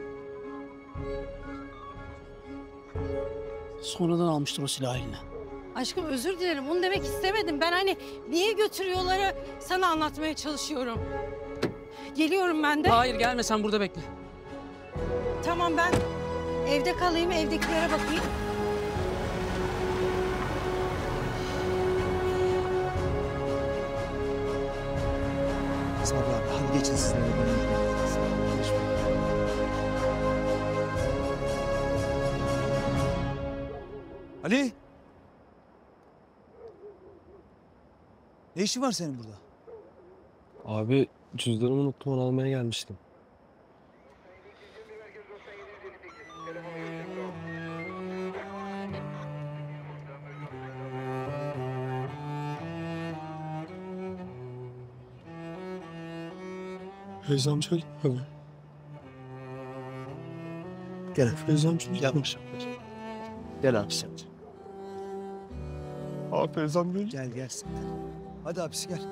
Sonradan almıştır o silahı eline. Aşkım özür dilerim. Bunu demek istemedim. Ben hani niye götürüyorları sana anlatmaya çalışıyorum. Geliyorum ben de. Hayır gelme sen burada bekle. Tamam ben evde kalayım, evdekilere bakayım. Sabri abi hadi geçin siz de. Ali! Ne işin var senin burada? Abi cüzdanımı unuttum, onu almaya gelmiştim. Feyzi amca gitme. Gel abi. Feyzi amca Gel. Gel abi sen. Abi Feyzi amca Gel gelsin. Hadi abisi gel.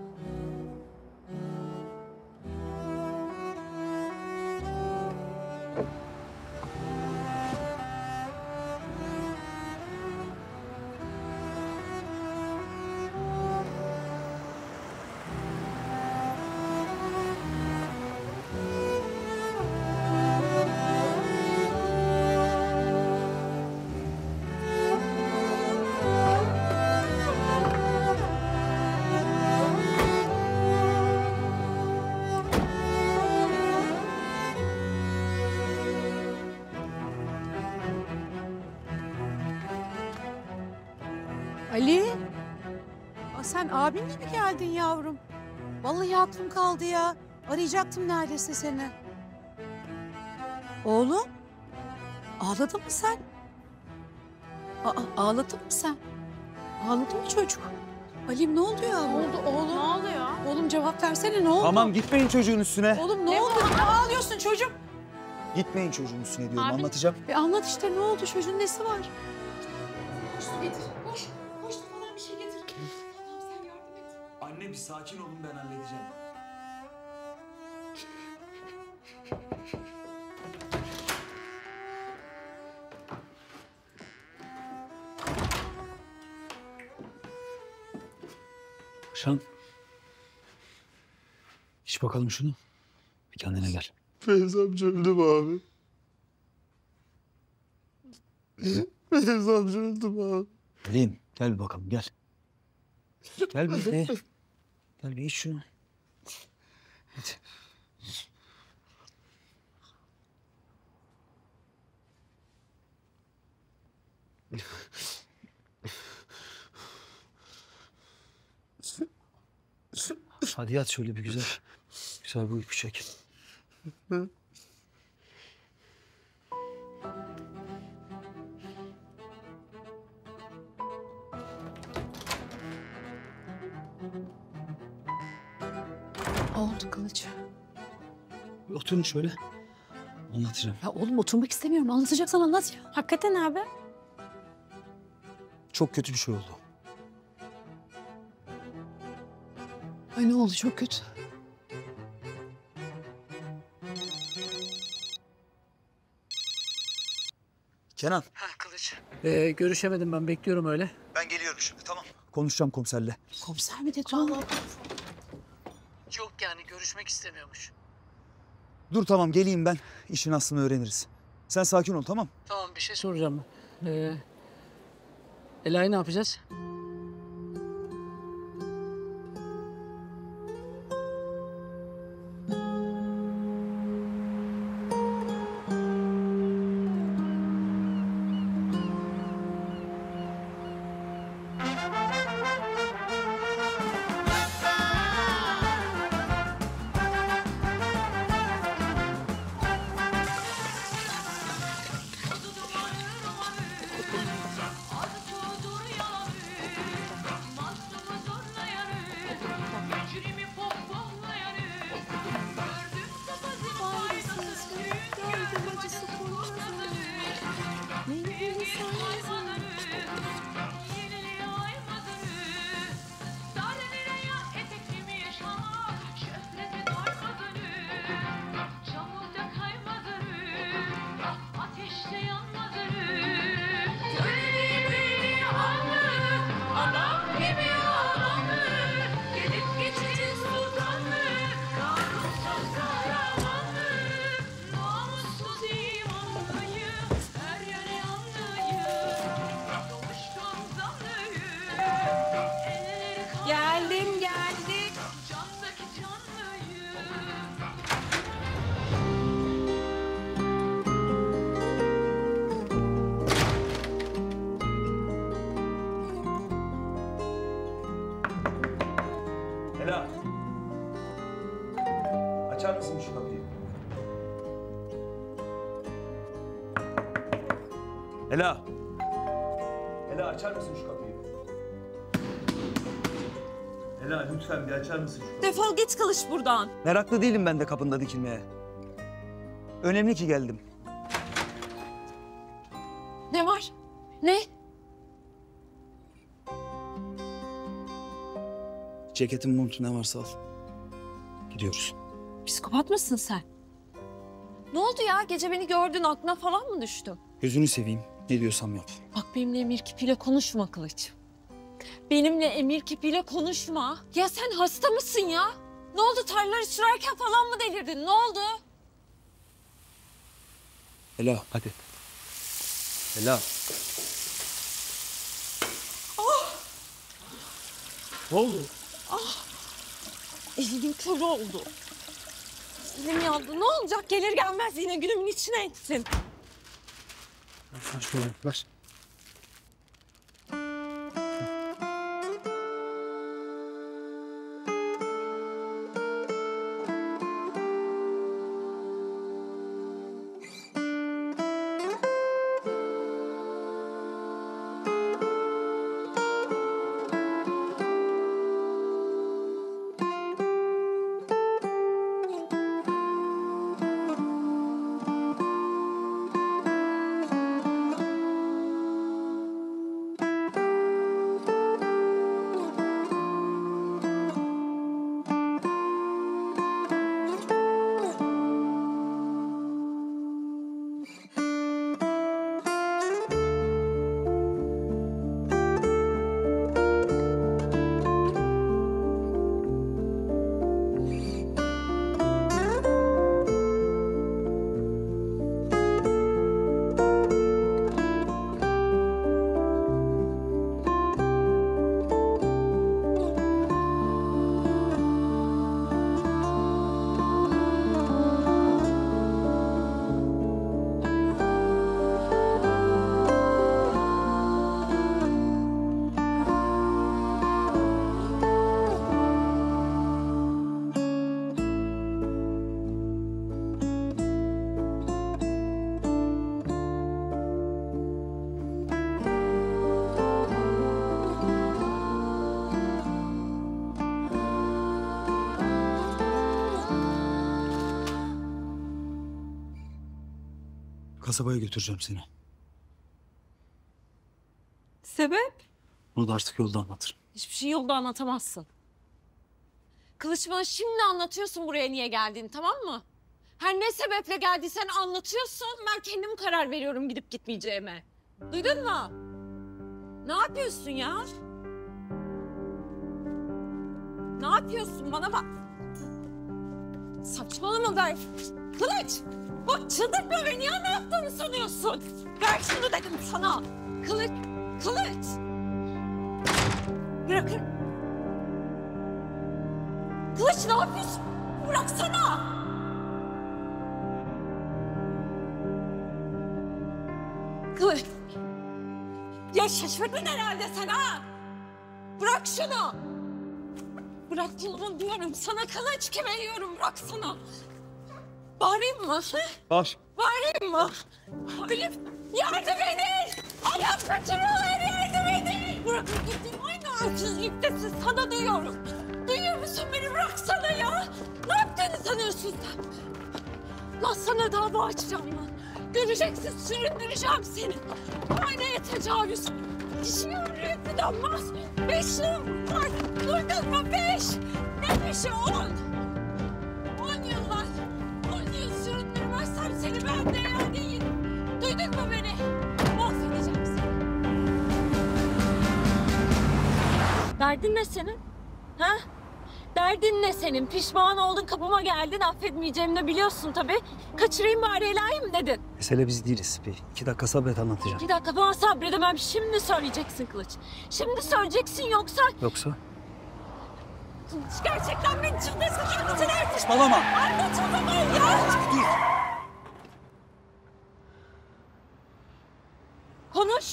Ali. Sen abinle mi geldin yavrum? Vallahi aklım kaldı ya. Arayacaktım neredeyse seni. Oğlum. Ağladın mı sen? Ağladın mı sen? Ağladı mı çocuk? Ali'm ne oldu ya? Ne oldu oğlum? Ne oluyor? Oğlum cevap versene ne oldu? Tamam gitmeyin çocuğun üstüne. Oğlum ne oldu? Ne ağlıyorsun çocuğum? Gitmeyin çocuğun üstüne diyorum anlatacağım. Anlat işte ne oldu? Çocuğun nesi var? Koş getir. Koş. Koş bana bir şey getir. Allah'ım sen yardım et. Anne bir sakin olun ben halledeceğim. Şan. İç bakalım şunu. Bir kendine gel. Feyzi amca öldü mü abi? Feyzi amca öldü mü abi? Geleyim. Gel bir bakalım gel. Gel bir de. Gel bir iç şunu. Hadi. Hadi yat şöyle bir güzel. Güzel bir uyku çek. Oldu Kılıç. Oturun şöyle. Anlatacağım. Ya oğlum oturmak istemiyorum. Anlatacaksan anlat ya. Hakikaten abi. Çok kötü bir şey oldu. Ay ne oldu çok kötü. Kenan. Kılıç. Görüşemedim ben bekliyorum öyle. Ben geliyorum şimdi tamam. Konuşacağım komiserle. Komiser mi dedi Allah? Yok yani görüşmek istemiyormuş. Dur tamam geleyim ben. İşin aslını öğreniriz. Sen sakin ol tamam. Tamam bir şey soracağım. Ela'yı ne yapacağız? Ela. Açar mısın şu kapıyı? Ela. Ela açar mısın şu kapıyı? Ela lütfen bir açar mısın şu? Defol git Kılıç buradan. Meraklı değilim ben de kapında dikilmeye. Önemli ki geldim. Ne var? Ne? Ceketim, montu ne varsa al. Gidiyoruz. Psikopat mısın sen? Ne oldu ya? Gece beni gördün, aklına falan mı düştüm? Gözünü seveyim. Ne diyorsam yap. Bak benimle emir kipiyle konuşma Kılıç. Benimle emir kipiyle konuşma. Ya sen hasta mısın ya? Ne oldu, tarlaları sürerken falan mı delirdin? Ne oldu? Ela hadi. Ela. Ne oldu? Elim kör oldu. Elim yandı. Ne olacak? Gelir gelmez yine günümün içine etsin. Şöyle ver. Kasabaya götüreceğim seni. Sebep? Bunu da artık yolda anlatırım. Hiçbir şey yolda anlatamazsın. Kılıç, bana şimdi anlatıyorsun buraya niye geldiğini, tamam mı? Her ne sebeple geldiysen anlatıyorsun. Ben kendim karar veriyorum gidip gitmeyeceğime. Duydun mu? Ne yapıyorsun ya? Ne yapıyorsun? Bana bak. Saçmalama ver. Kılıç! Bak çıldırtma beni ya, ne yaptığını sanıyorsun? Ver şunu dedim sana. Kılıç! Kılıç! Bırakın. Kılıç ne yapıyorsun? Bıraksana! Kılıç! Ya şaşırdın herhalde sen ha! Bırak şunu! Bırak kolumu diyorum sana, Kılıç, kime yiyorum, bıraksana! Bağırayım mı? Bağır. Bağırayım mı? Ölüm, yardım edin! Ayağım kaçırıyorlar, yardım edin! Bırakın gittiğim aynı arsızlıktasın, sana diyorum. Duyuyor musun beni, bıraksana ya! Ne yaptığını sanıyorsun sen? Lan sana dava açacağım lan. Göreceksin, süründüreceğim seni. Aileye tecavüz. Kişiye hürriyeti danmaz. 5 yıl var. Duydun mu? 5. Ne 5'i 10. 10 yıl var. 10 yıl süründürmezsem seni ben değer değil. Duydun mu beni? Mahvedeceğim seni. Derdin ne senin? Ha? Derdin ne senin? Pişman oldun, kapıma geldin, affetmeyeceğimi de biliyorsun tabii. Kaçırayım bari, Ela'yı mı dedin? Mesele biz değiliz. Bir 2 dakika sabret, anlatacağım. 2 dakika bana sabredemem. Şimdi söyleyeceksin Kılıç. Şimdi söyleyeceksin yoksa... Yoksa? Kılıç gerçekten beni çıldırtacak mısın artık? Saçmalama. Anlat o zaman ya. Dur. Konuş.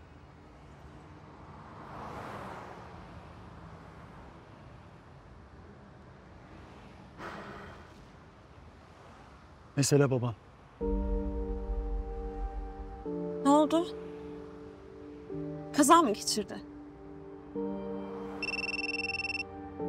Mesele babam. Ne oldu? Kaza mı geçirdi?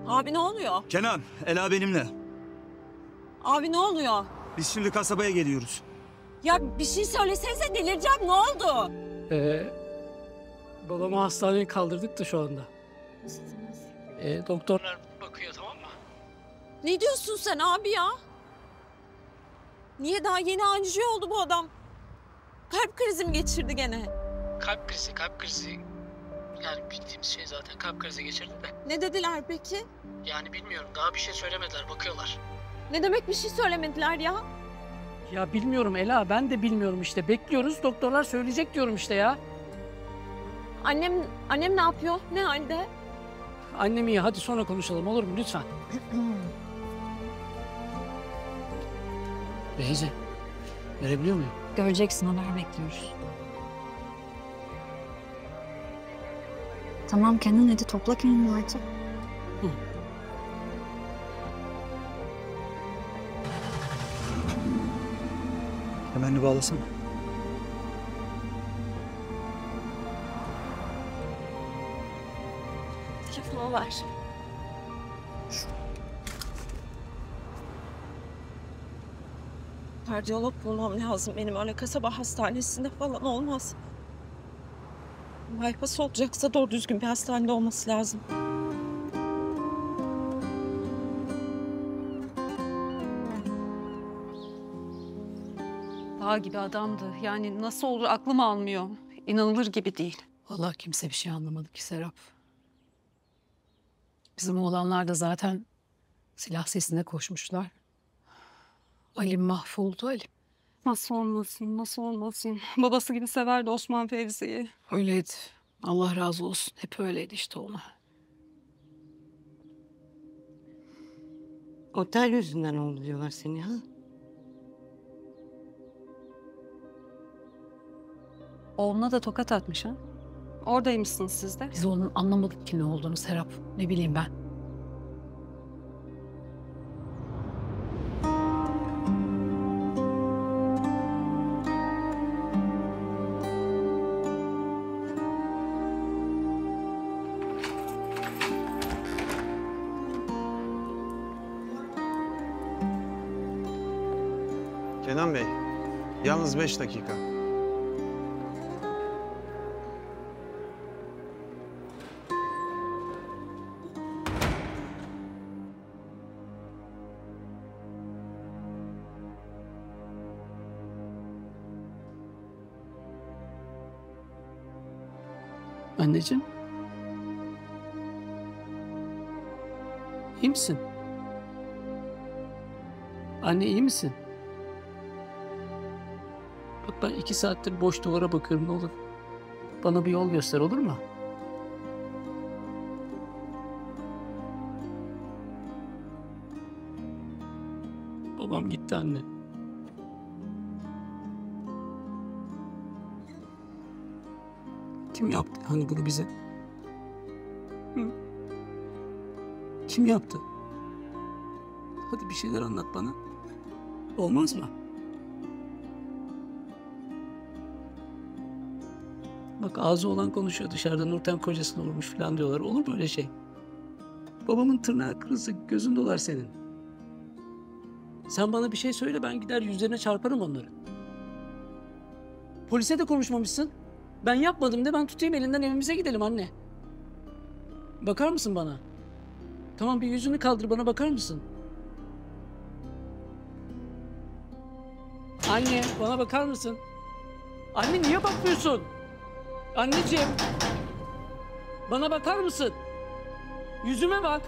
Abi ne oluyor? Kenan, Ela benimle. Abi ne oluyor? Biz şimdi kasabaya geliyoruz. Ya bir şey söylesenize, delireceğim, ne oldu? Babamı hastaneye kaldırdık da şu anda. Doktorlar bakıyor, tamam mı? Ne diyorsun sen abi ya? Niye, daha yeni anjiyo oldu bu adam? Kalp krizi mi geçirdi gene? Kalp krizi. Yani bildiğimiz şey zaten, kalp krizi geçirdi de. Ne dediler peki? Yani bilmiyorum, daha bir şey söylemediler, bakıyorlar. Ne demek bir şey söylemediler ya? Ya bilmiyorum Ela, ben de bilmiyorum işte. Bekliyoruz, doktorlar söyleyecek diyorum işte ya. Annem ne yapıyor? Ne halde? Annem iyi, hadi sonra konuşalım olur mu lütfen? Beyze, verebiliyor muyum? Göreceksin, haber bekliyoruz. Tamam Kenan, hadi topla kendini artık. Hemen bağlasana. Telefonu ver. Kardiyolog bulmam lazım benim. Öyle kasaba hastanesinde falan olmaz. Bypass olacaksa doğru düzgün bir hastanede olması lazım. Dağ gibi adamdı. Yani nasıl olur aklım almıyor. İnanılır gibi değil. Vallahi kimse bir şey anlamadı ki Serap. Bizim oğlanlar da zaten silah sesine koşmuşlar. Ali mahvoldu, Ali. Nasıl olmasın, nasıl olmasın. Babası gibi severdi Osman Fevzi'yi. Öyleydi. Allah razı olsun. Hep öyleydi işte ona. Otel yüzünden oldu diyorlar seni ha? Oğluna da tokat atmış ha. Oradaymışsınız siz de. Biz onun anlamadık ki ne olduğunu Serap. Ne bileyim ben. Kenan Bey, yalnız 5 dakika. Anneciğim. İyi misin? Anne iyi misin? Bak ben 2 saattir boş duvara bakıyorum, ne olur. Bana bir yol göster, olur mu? Babam gitti anne. Kim yaptı hani bunu bize? Hı? Kim yaptı? Hadi bir şeyler anlat bana. Olmaz mı? Bak ağzı olan konuşuyor dışarıda, Nurten kocasını vurmuş falan diyorlar. Olur mu öyle şey? Babamın tırnağı kırılsa gözün dolar senin. Sen bana bir şey söyle, ben gider yüzlerine çarparım onları. Polise de konuşmamışsın. Ben yapmadım de, ben tutayım elinden, evimize gidelim anne. Bakar mısın bana? Tamam, bir yüzünü kaldır, bana bakar mısın? Anne, bana bakar mısın? Anne niye bakmıyorsun? Anneciğim, bana bakar mısın? Yüzüme bak.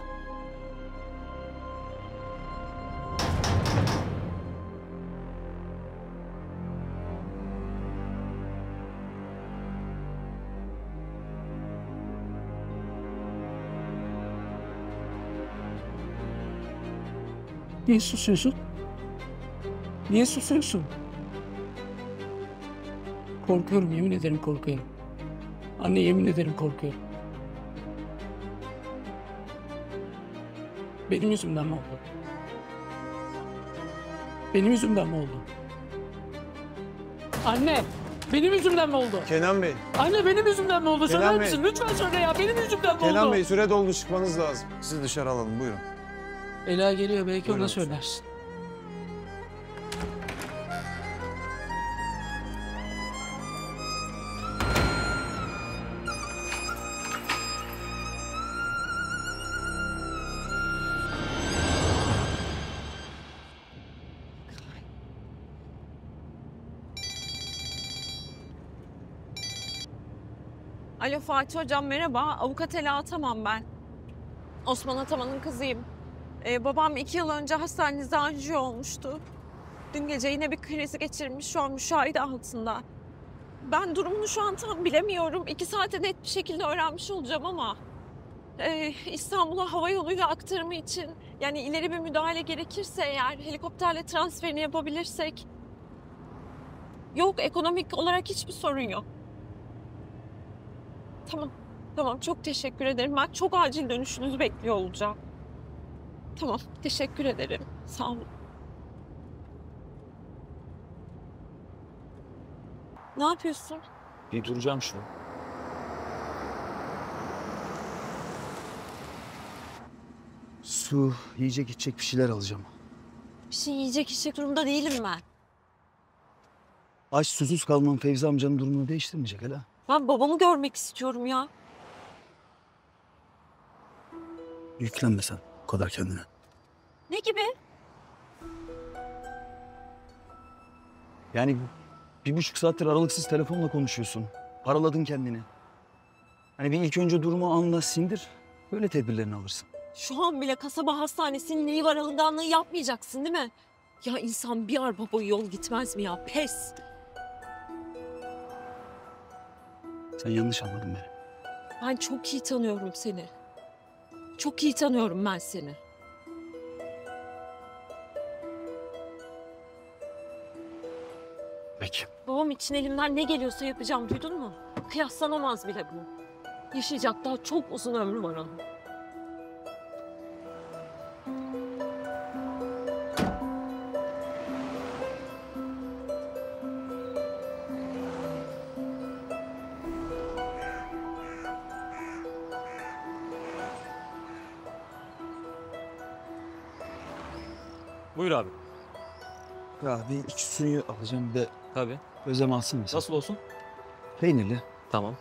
Niye susuyorsun? Niye susuyorsun? Korkuyorum, yemin ederim korkuyorum. Anne, yemin ederim korkuyorum. Benim yüzümden mi oldu? Benim yüzümden mi oldu? Anne! Benim yüzümden mi oldu? Kenan Bey. Anne benim yüzümden mi oldu? Kenan Söyler Bey. misin? Lütfen söyle ya. Benim yüzümden mi oldu? Kenan Bey süre doldu, çıkmanız lazım. Sizi dışarı alalım, buyurun. Ela geliyor, belki Buyurun ona lütfen. söylersin. Alo Fatih Hocam merhaba. Avukat Ela Ataman ben. Osman Ataman'ın kızıyım. Babam 2 yıl önce hastanede anjiyo olmuştu. Dün gece yine bir krizi geçirmiş. Şu an müşahede altında. Ben durumunu şu an tam bilemiyorum. 2 saate net bir şekilde öğrenmiş olacağım ama... İstanbul'a hava yoluyla aktarımı için... Yani ileri bir müdahale gerekirse eğer helikopterle transferini yapabilirsek... Yok, ekonomik olarak hiçbir sorun yok. Tamam, tamam. Çok teşekkür ederim. Ben çok acil dönüşünüzü bekliyor olacağım. Tamam, teşekkür ederim. Sağ olun. Ne yapıyorsun? Bir duracağım şu. Su, yiyecek içecek bir şeyler alacağım. Bir şey yiyecek içecek durumda değilim ben. Aç susuz kalmam Fevzi amcanın durumunu değiştirmeyecek hala. Ben babamı görmek istiyorum ya. Yüklenme sen o kadar kendine. Ne gibi? Yani 1,5 saattir aralıksız telefonla konuşuyorsun. Paraladın kendini. Hani bir ilk önce durumu anla, sindir. Böyle tedbirlerini alırsın. Şu an bile kasaba hastanesinin neyi var alınganlığı yapmayacaksın değil mi? Ya insan bir arpa boyu yol gitmez mi ya? Pes. Sen yanlış anladın beni. Ben çok iyi tanıyorum seni. Çok iyi tanıyorum ben seni. Peki. Babam için elimden ne geliyorsa yapacağım, duydun mu? Kıyaslanamaz bile bu. Yaşayacak daha çok uzun ömrü var onun. Buyur abi. Ya bir iç suyu alacağım bir de Tabii. Özlem alsın mesela. Nasıl olsun? Peynirli. Tamam.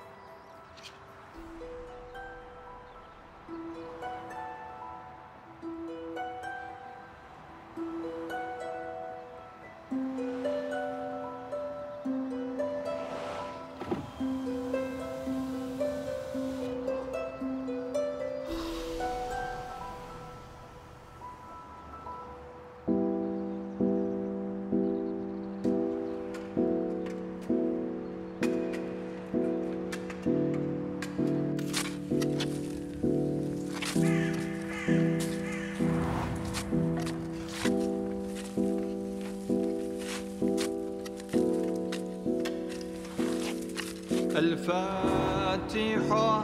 الفاتحة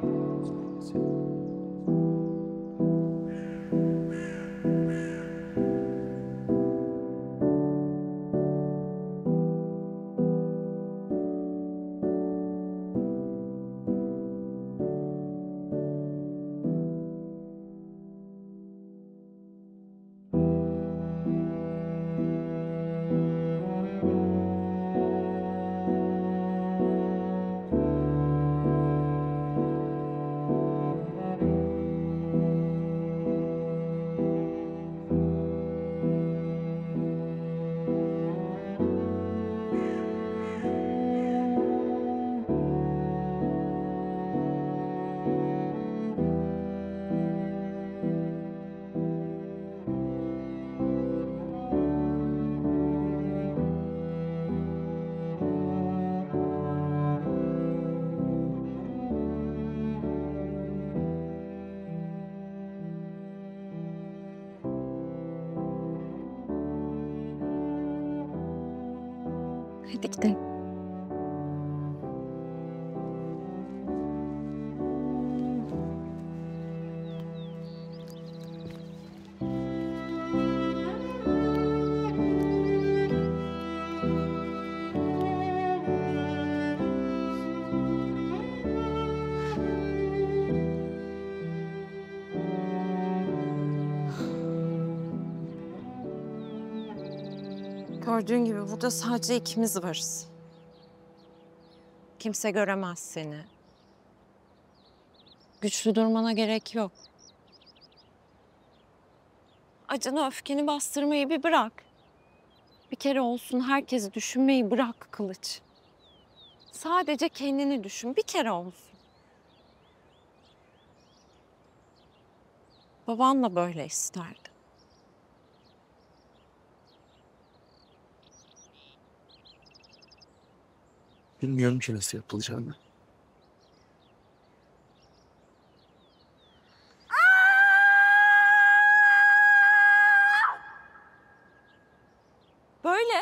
Hadi gidelim. Gördüğün gibi burada sadece ikimiz varız. Kimse göremez seni. Güçlü durmana gerek yok. Acını, öfkeni bastırmayı bir bırak. Bir kere olsun herkesi düşünmeyi bırak Kılıç. Sadece kendini düşün, bir kere olsun. Baban da böyle isterdi. Bilmiyorum ki nasıl yapılacağını. Böyle.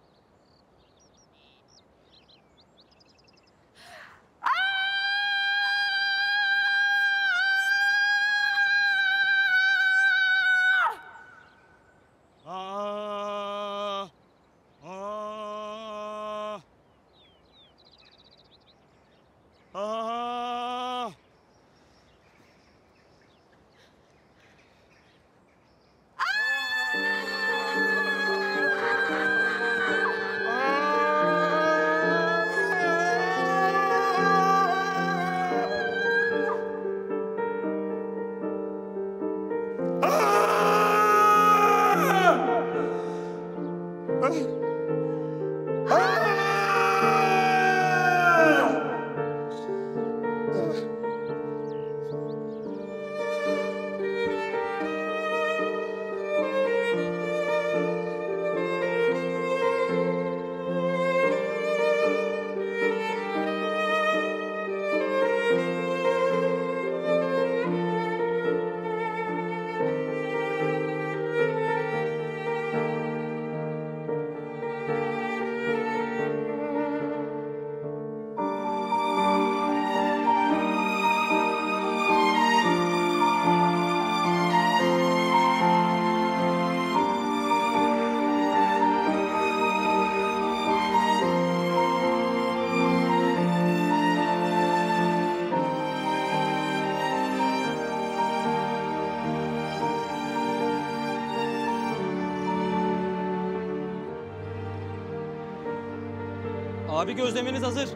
Abi gözlemeniz hazır.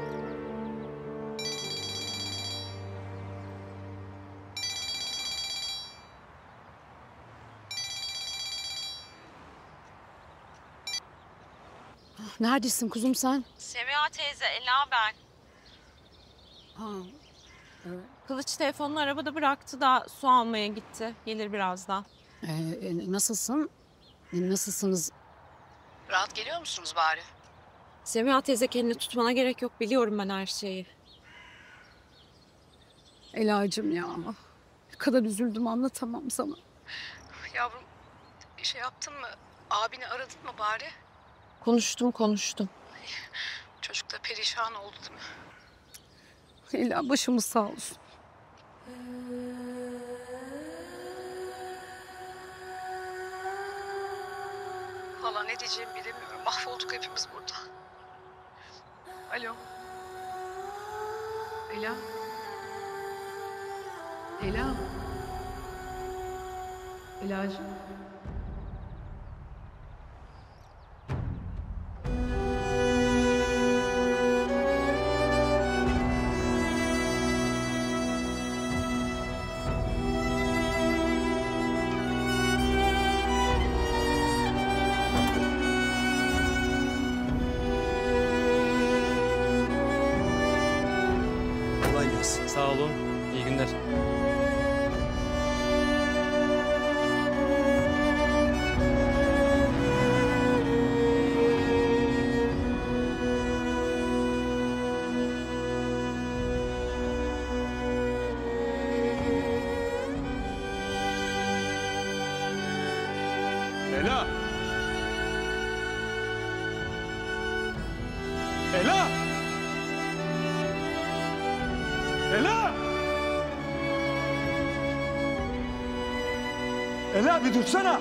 Neredesin kuzum sen? Semiha teyze, Ela ben. Ha, Kılıç telefonunu arabada bıraktı da su almaya gitti. Gelir birazdan. nasılsın? Nasılsınız? Rahat geliyor musunuz bari? Semiha teyze kendini tutmana gerek yok. Biliyorum ben her şeyi. Elacığım ya. Ne kadar üzüldüm anlatamam sana. Yavrum bir şey yaptın mı? Abini aradın mı bari? Konuştum. Çocuk da perişan oldu değil mi? Ela başımız sağ olsun. Valla ne diyeceğimi bilemiyorum. Mahvolduk hepimiz burada. Alo. Ela. Ela. Elacığım. Kolay gelsin. Sağ olun. İyi günler. Ela! Ela! Ela! Ela bir dursana!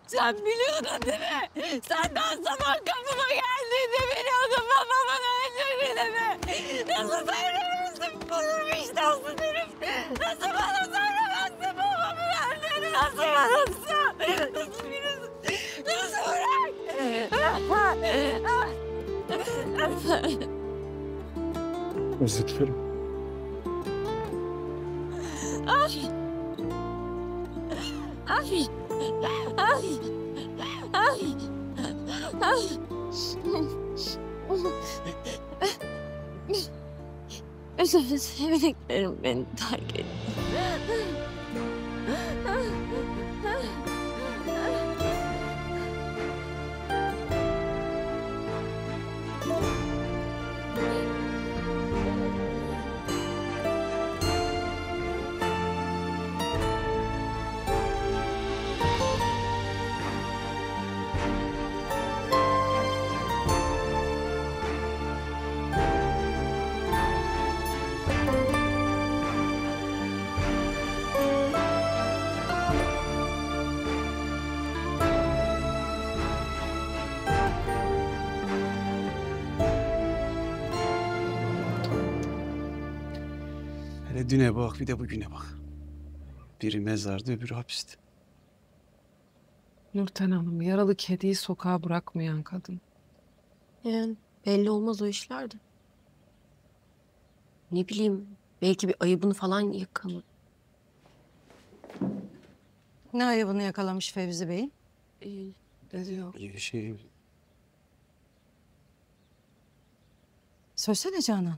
Sen biliyordun değil mi? Sen daha sabah kapıma geldiğinde biliyordun babamın öldüğünü mi? Nasıl söylemezsin bunu vicdansız herif? Nasıl bana söylemezsin babamın öldüğünü? Nasıl bana? Nasıl biliyorsun? Nasıl bırak? Özür dilerim. Ay! Ay! Ay! Ay! Ay! Özür dilerim beni terk et. Hele düne bak bir de bugüne bak. Biri mezarda öbürü hapiste. Nurten Hanım yaralı kediyi sokağa bırakmayan kadın. Yani belli olmaz o işler de. Ne bileyim belki bir ayıbını falan yakalar. Ne ayıbını yakalamış Fevzi Bey'in? Ne diyor? Söylesene Canan.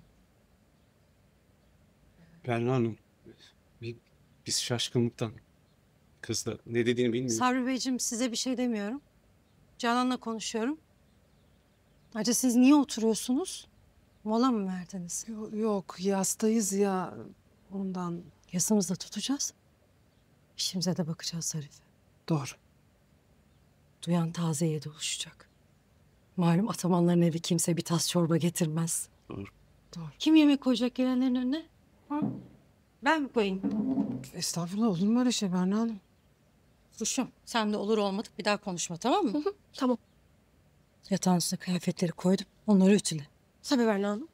Berna Hanım, biz şaşkınlıktan kız da ne dediğini bilmiyor. Sabri Beyciğim size bir şey demiyorum. Canan'la konuşuyorum. Ayrıca siz niye oturuyorsunuz? Mola mı verdiniz? Yok yastayız ya ondan. Yasımızı da tutacağız. İşimize de bakacağız Zarife. Doğru. Duyan tazeye doluşacak. Malum atamanların evi kimse bir tas çorba getirmez. Doğru. Kim yemek koyacak gelenlerin önüne? Ha? Ben mi koyayım? Estağfurullah olur mu öyle şey Berna Hanım? Kuşum sen de olur olmadık bir daha konuşma tamam mı? Tamam. Yatağın üstüne kıyafetleri koydum. Onları ütüle. Tabii Berna Hanım.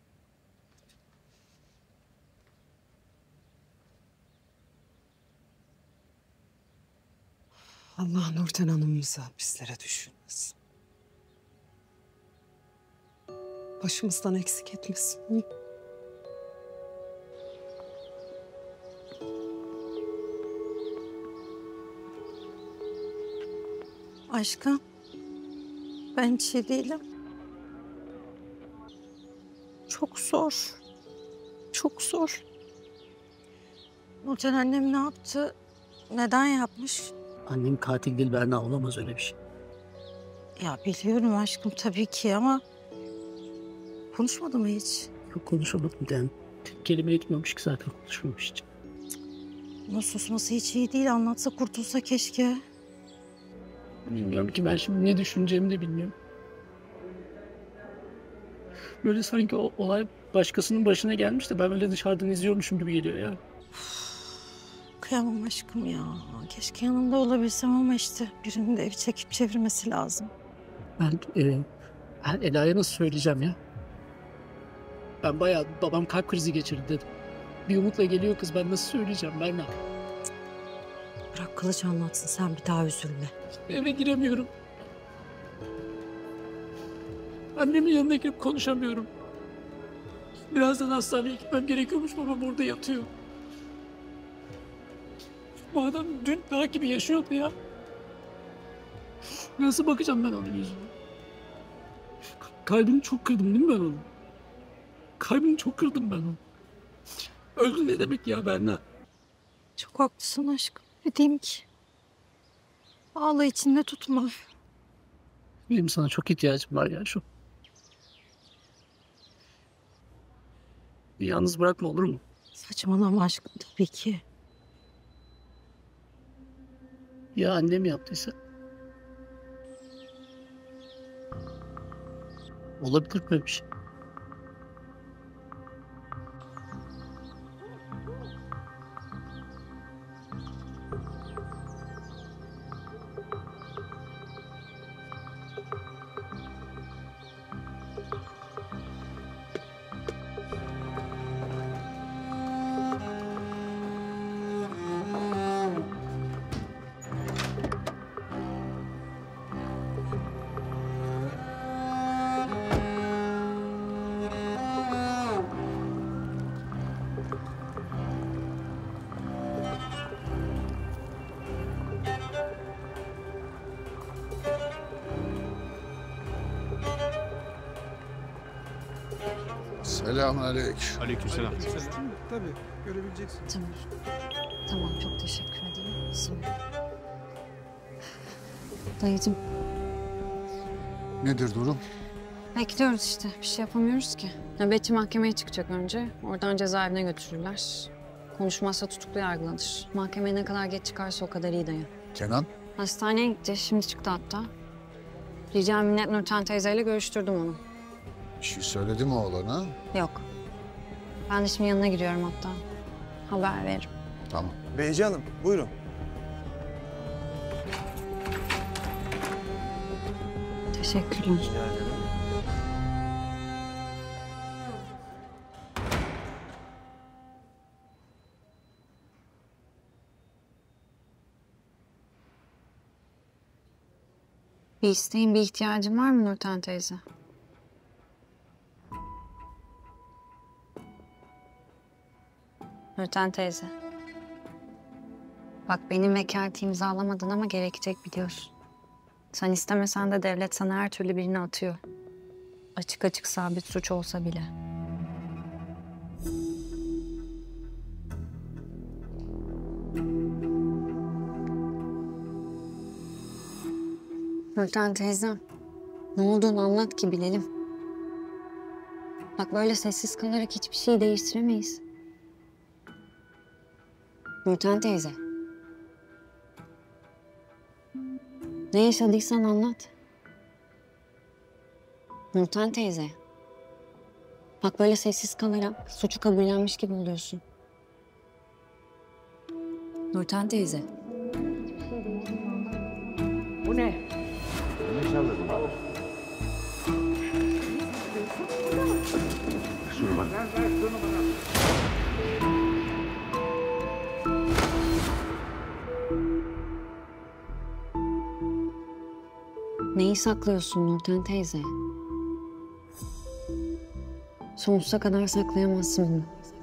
Allah Nurten Hanım'ımıza bizlere düşünmesin. Başımızdan eksik etmesin. Aşkım. Ben hiç iyi değilim. Çok zor. Çok zor. Nurten annem ne yaptı? Neden yapmış? Annen katil değil Berna, olamaz öyle bir şey. Ya biliyorum aşkım tabii ki ama konuşmadı mı hiç? Yok konuşamadım yani. Tek kelime etmiyormuş ki zaten konuşmamış hiç. Bunun susması hiç iyi değil. Anlatsa kurtulsa keşke. Bilmiyorum ki ben şimdi ne düşüneceğimi de bilmiyorum. Böyle sanki o olay başkasının başına gelmiş de ben böyle dışarıdan izliyormuşum gibi geliyor ya. Kıyamam aşkım ya. Keşke yanımda olabilsem ama işte birinin de evi çekip çevirmesi lazım. Ben Ela'ya nasıl söyleyeceğim ya? Ben bayağı babam kalp krizi geçirdi dedim. Bir umutla geliyor kız, ben nasıl söyleyeceğim Berna? Bırak Kılıç anlatsın, sen bir daha üzülme. Eve giremiyorum. Annemin yanına girip konuşamıyorum. Birazdan hastaneye gitmem gerekiyormuş, babam orada yatıyor. Bu adam dün daha gibi yaşıyordu ya. Nasıl bakacağım ben onun yüzüne? Kalbini çok kırdım değil mi ben onu? Kalbini çok kırdım ben onu. Öldü ne demek ya Berna? Çok haklısın aşkım. Ne diyeyim ki? Ağla içinde tutma. Benim sana çok ihtiyacım var ya şu. Bir yalnız bırakma olur mu? Saçmalama aşkım tabii ki. Ya annem yaptıysa? Olabilir mi bir şey? Selamünaleyküm. Aleykümselam. Tabii görebileceksin. Tamam. Tamam çok teşekkür ederim. Sağ ol. Dayıcığım Nedir durum? bekliyoruz işte. Bir şey yapamıyoruz ki. Nöbetçi mahkemeye çıkacak önce. Oradan cezaevine götürürler. Konuşmazsa tutuklu yargılanır. Mahkemeye ne kadar geç çıkarsa o kadar iyi dayı. Kenan? Hastaneye gitti. Şimdi çıktı hatta. Rica minnet Nurten teyzeyle görüştürdüm onu. Bir şey söyledi mi oğlana? Yok. Ben de şimdi yanına gidiyorum hatta. Haber veririm. Tamam. Beyci Hanım buyurun. Teşekkürler. Bir isteğin, bir ihtiyacın var mı Nurten teyze? Nurten teyze. Bak benim vekaleti imzalamadın ama gerekecek biliyorsun. Sen istemesen de devlet sana her türlü birini atıyor. Açık açık sabit suç olsa bile. Nurten teyzem, ne olduğunu anlat ki bilelim. Bak böyle sessiz kalarak hiçbir şeyi değiştiremeyiz. Nurten teyze. Ne yaşadıysan anlat. Nurten teyze. Bak böyle sessiz kalarak suçu kabullenmiş gibi oluyorsun. Nurten teyze. Bu ne? Neyi saklıyorsun Nurten teyze? Sonsuza kadar saklayamazsın bunu.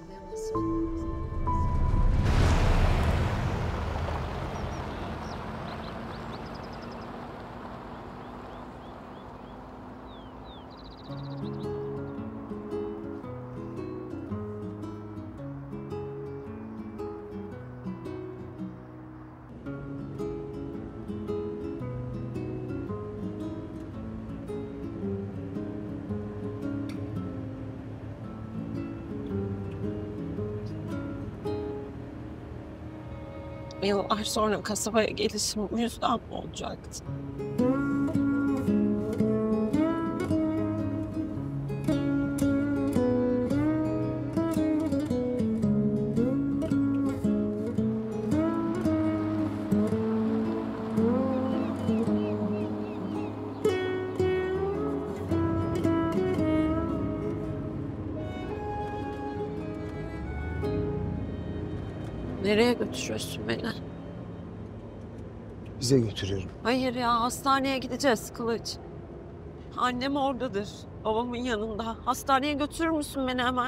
Yıllar sonra kasabaya gelişim bu yüzden mi olacaktı? Nereye götürüyorsun beni? Bize götürüyorum. Hayır ya, hastaneye gideceğiz Kılıç. Annem oradadır, babamın yanında. Hastaneye götürür müsün beni hemen?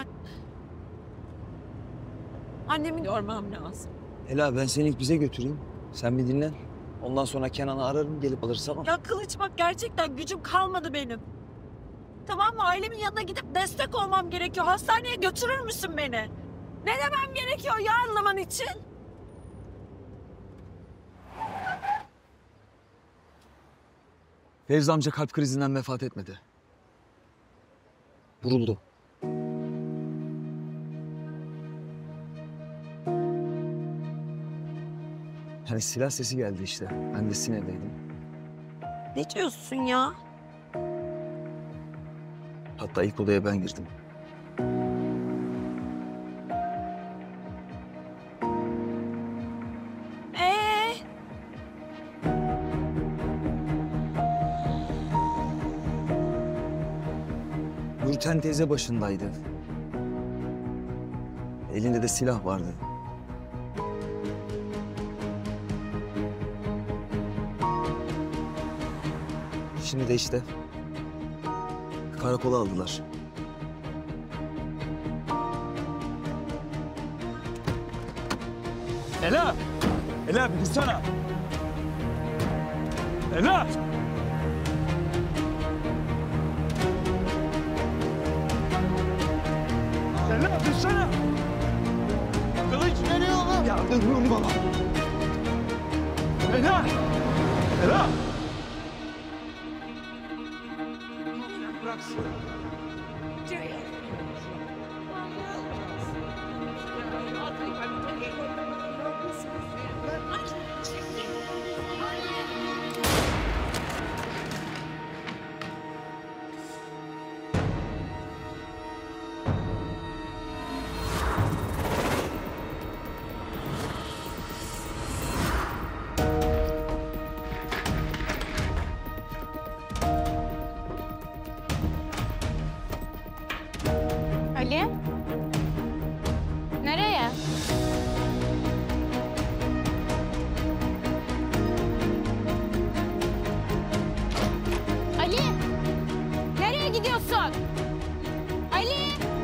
Annemi görmem lazım. Ela ben seni ilk bize götüreyim. Sen bir dinlen. Ondan sonra Kenan'ı ararım gelip alır tamam. Ya Kılıç bak gerçekten gücüm kalmadı benim. Tamam mı? Ailemin yanına gidip destek olmam gerekiyor. Hastaneye götürür müsün beni? Ne demem gerekiyor ya anlaman için? Fevzi amca kalp krizinden vefat etmedi. Vuruldu. Hani silah sesi geldi işte. Ben de sinirliydim. Ne diyorsun ya? Hatta ilk odaya ben girdim. Nurten teyze başındaydı. Elinde de silah vardı. Şimdi de işte karakola aldılar. Ela! Ela bir dursana. Ela! Ela dursana. Kılıç geliyor oğlum. Yardımcı bana. Ela. Ela. Bıraksın. Ali? Nereye? Ali! Nereye gidiyorsun? Ali!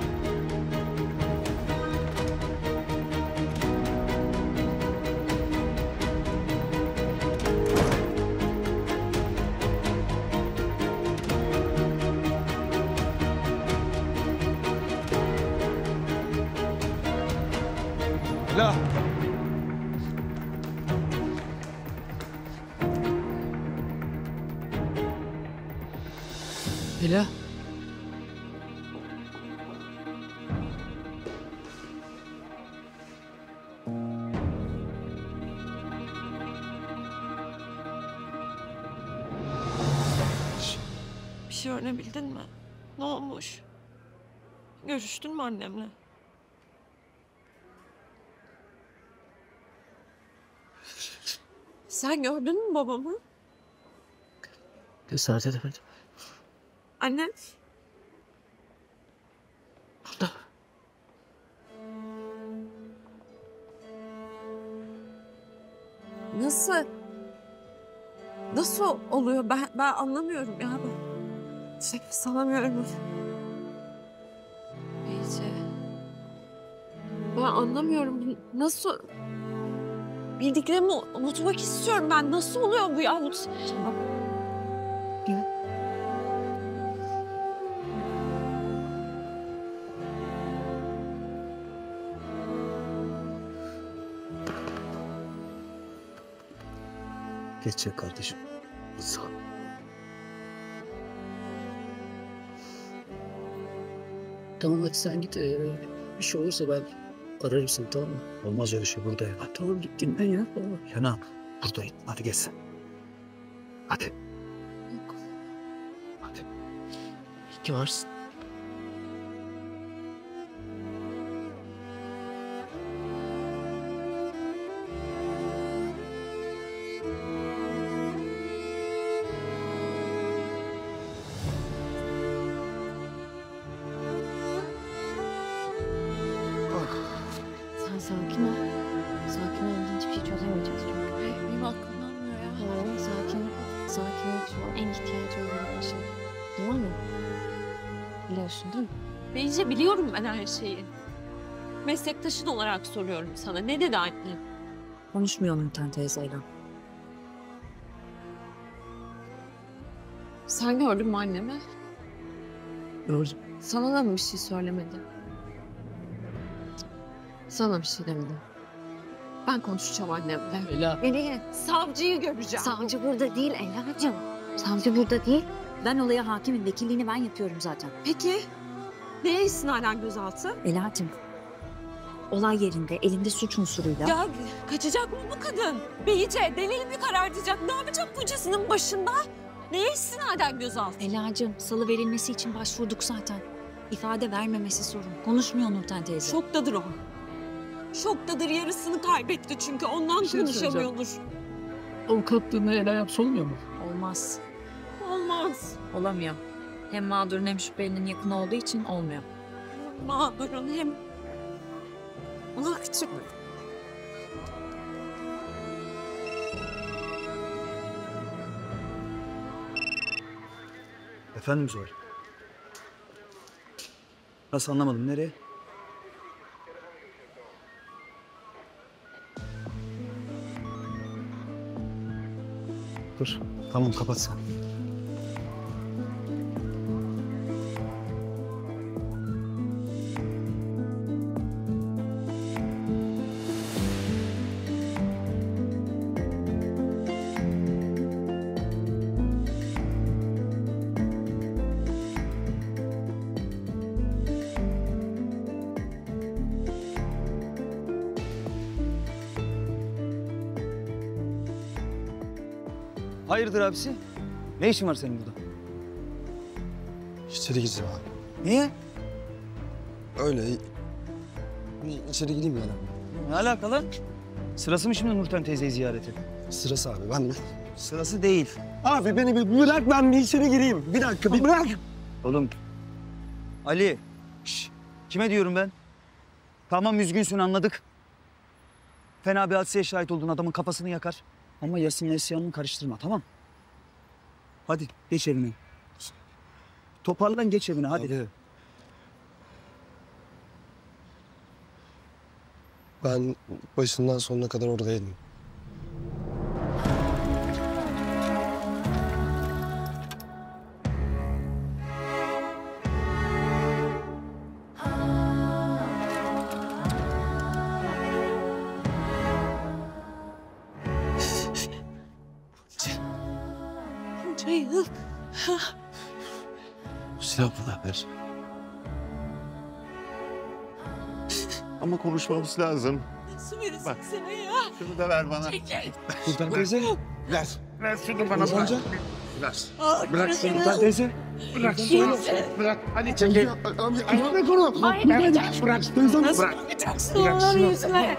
Ela. Ela. Bir şey öğrenebildin mi? Ne olmuş? Görüştün mü annemle? Sen gördün mü babamı? Cesaret edemedim. Annen? Burada. Nasıl? Nasıl oluyor? Ben anlamıyorum ya. Nefes alamıyorum. İyice. Ben anlamıyorum. Nasıl? Bildiklerimi unutmak istiyorum ben. Nasıl oluyor bu ya? Gel. Geçecek kardeşim. Sağ ol. Tamam hadi sen git. Bir şey olursa ben ararım seni, tamam mı? Olmaz öyle şey, buradayım. Ha, tamam git dinlen ya. Kenan, buradayım. Hadi gel sen. Hadi. Hadi. İyi ki varsın. Sen sakin ol. Sakin ol. Hiçbir şey çözemeyeceğiz çünkü. Benim aklım almıyor ya. Tamam sakin ol. Sakinlik şu an en ihtiyacı olan şey. Tamam mı? Biliyorsun değil mi? Bence biliyorum ben her şeyi. Meslektaşın olarak soruyorum sana. Ne dedi anne? Konuşmuyor Nurten teyzeyle. Sen gördün mü annemi? Gördüm. Sana da mı bir şey söylemedi? Sana bir şey demedi. Ben konuşacağım annemle. Ela. Nereye? Savcıyı göreceğim. Savcı burada değil Ela'cığım. Savcı burada değil. Ben olaya hakimim. Vekilliğini ben yapıyorum zaten. Peki neye istinaden gözaltı? Ela'cığım. Olay yerinde elinde suç unsuruyla. Ya kaçacak mı bu kadın? Beyce delil mi karartacak? Ne yapacak kocasının başında? Neye istinaden gözaltı? Ela'cığım salı verilmesi için başvurduk zaten. İfade vermemesi sorun. Konuşmuyor Nurten teyze. Şoktadır o. Şoktadır, yarısını kaybetti çünkü ondan Bir şey konuşamıyordur. Avukatlığını Ela yapsa olmuyor mu? Olmaz. Olmaz. Olamıyor. Hem mağdurun hem şüphelinin yakın olduğu için olmuyor. Mağdurun hem mahkum. Efendim Zuhal? Nasıl anlamadım, nereye? Dur. Tamam kapat sen. Hayırdır abisi? Ne işin var senin burada? İçeri gireceğim abi. Niye? Öyle. İçeri gireyim yani. Ne alakalı? Sırası mı şimdi Nurten teyzeyi ziyareti? Sırası abi ben de. Sırası değil. Abi beni bir bırak ben bir içeri gireyim. Bir dakika bir bırak. Oğlum. Ali. Şş, kime diyorum ben? Tamam üzgünsün anladık. Fena bir hadiseye şahit olduğun adamın kafasını yakar. Ama Yasin Neslihan'ını karıştırma tamam. Hadi geç evine. Toparlan geç evine hadi. Abi. Ben başından sonuna kadar oradaydım. Ceyhun. Bu silah bana ver. Ama konuşmamız lazım. Nasıl verirsin Bak. sana ya? Şunu da ver bana. Çekil. Nurten teyze. Ver. Ver şunu bana. Bırak. Ver. Bırak şunu Nurten teyze. Bırak şunu. Bırak. Hadi çekil. Bırak onu. Hayır, Bırak teyze. Nasıl Bırak. bakacaksın Bırak onların şunu. yüzüne?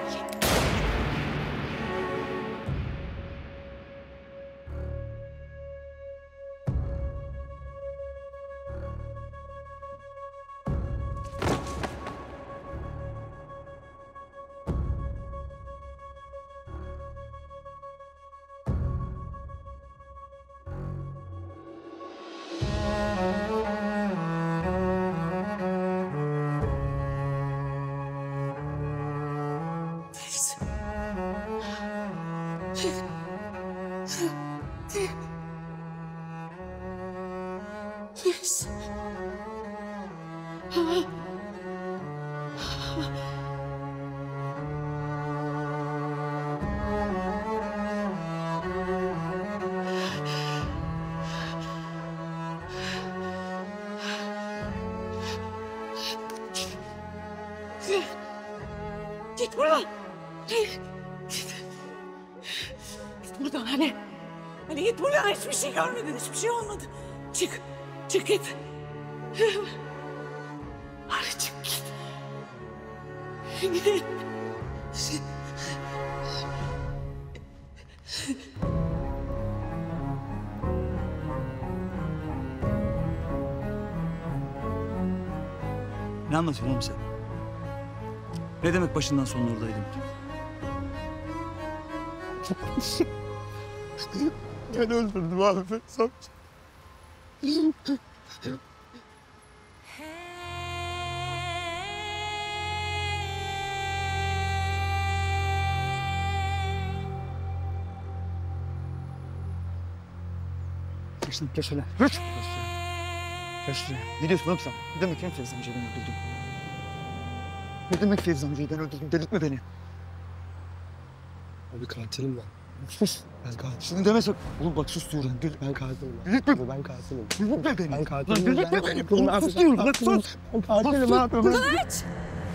Yes. Git buradan. Git. Git buradan hani. Hani git buradan, hiçbir şey görmedin, hiçbir şey olmadı. Çık, çık git. Hadi çık git. Git. Ne anlatıyorsun oğlum sen? Ne demek başından sonuna oradaydım? Ben öldürdüm abi. Savcı. Geçtim geç öyle. Geç. Geç şuraya. Ne diyorsun oğlum sen? Ne demek ya Fevzi amcayı ben öldürdüm? Ne demek Fevzi amcayı ben öldürdüm? Delirtme beni. Abi katilim ben. Sus. Ben katilim. Şunu deme sakın. Oğlum bak sus diyorum. Ben katilim. Delirtme. Ben katilim. Delirtme beni. Ben katilim. Lan delirtme beni. Oğlum sus diyorum. Lan sus. Ben katilim ne yapıyorum? Kılıç!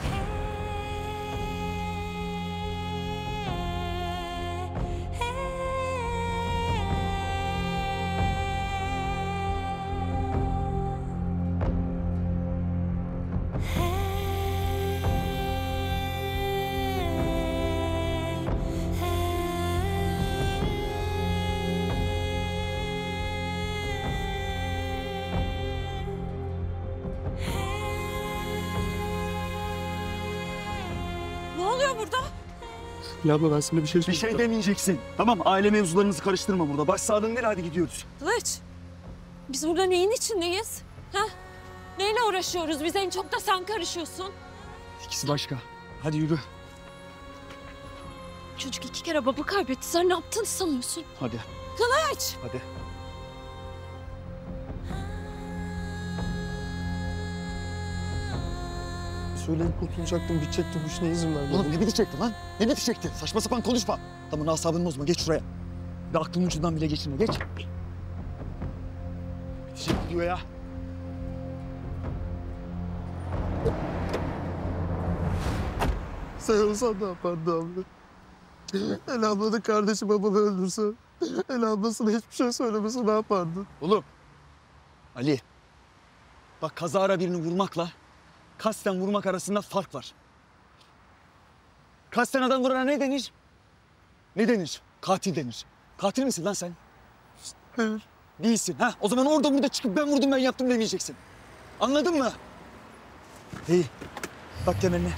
Ne oluyor burada? Ya abla ben sana bir şey Bir şey demeyeceksin. Tamam aile mevzularınızı karıştırma burada. Baş sağlığın değil hadi gidiyoruz. Kılıç, biz burada neyin içindeyiz? Ha? Neyle uğraşıyoruz? Biz en çok da sen karışıyorsun. İkisi başka. Hadi yürü. Çocuk 2 kere baba kaybetti. Sen ne yaptığını sanıyorsun? Hadi. Kılıç! Hadi. söyleyip kurtulacaktım, bitecekti bu işine izin vermedin. Oğlum ne bitecekti lan? Ne bitecekti? Saçma sapan konuşma. Adamın asabını bozma. Geç şuraya. Bir de aklının ucundan bile geçirme. Geç. Bitecek diyor ya. Sen olsan ne yapardın abi? El ablanın kardeşi babamı öldürse. El ablasına hiçbir şey söylemese ne yapardın? Oğlum. Ali. Bak kazara birini vurmakla kasten vurmak arasında fark var. Kasten adam vurana ne denir? Ne denir? Katil denir. Katil misin lan sen? Hayır. Değilsin. Ha? O zaman orada burada çıkıp ben vurdum ben yaptım demeyeceksin. Anladın mı? İyi. Bak kemerine.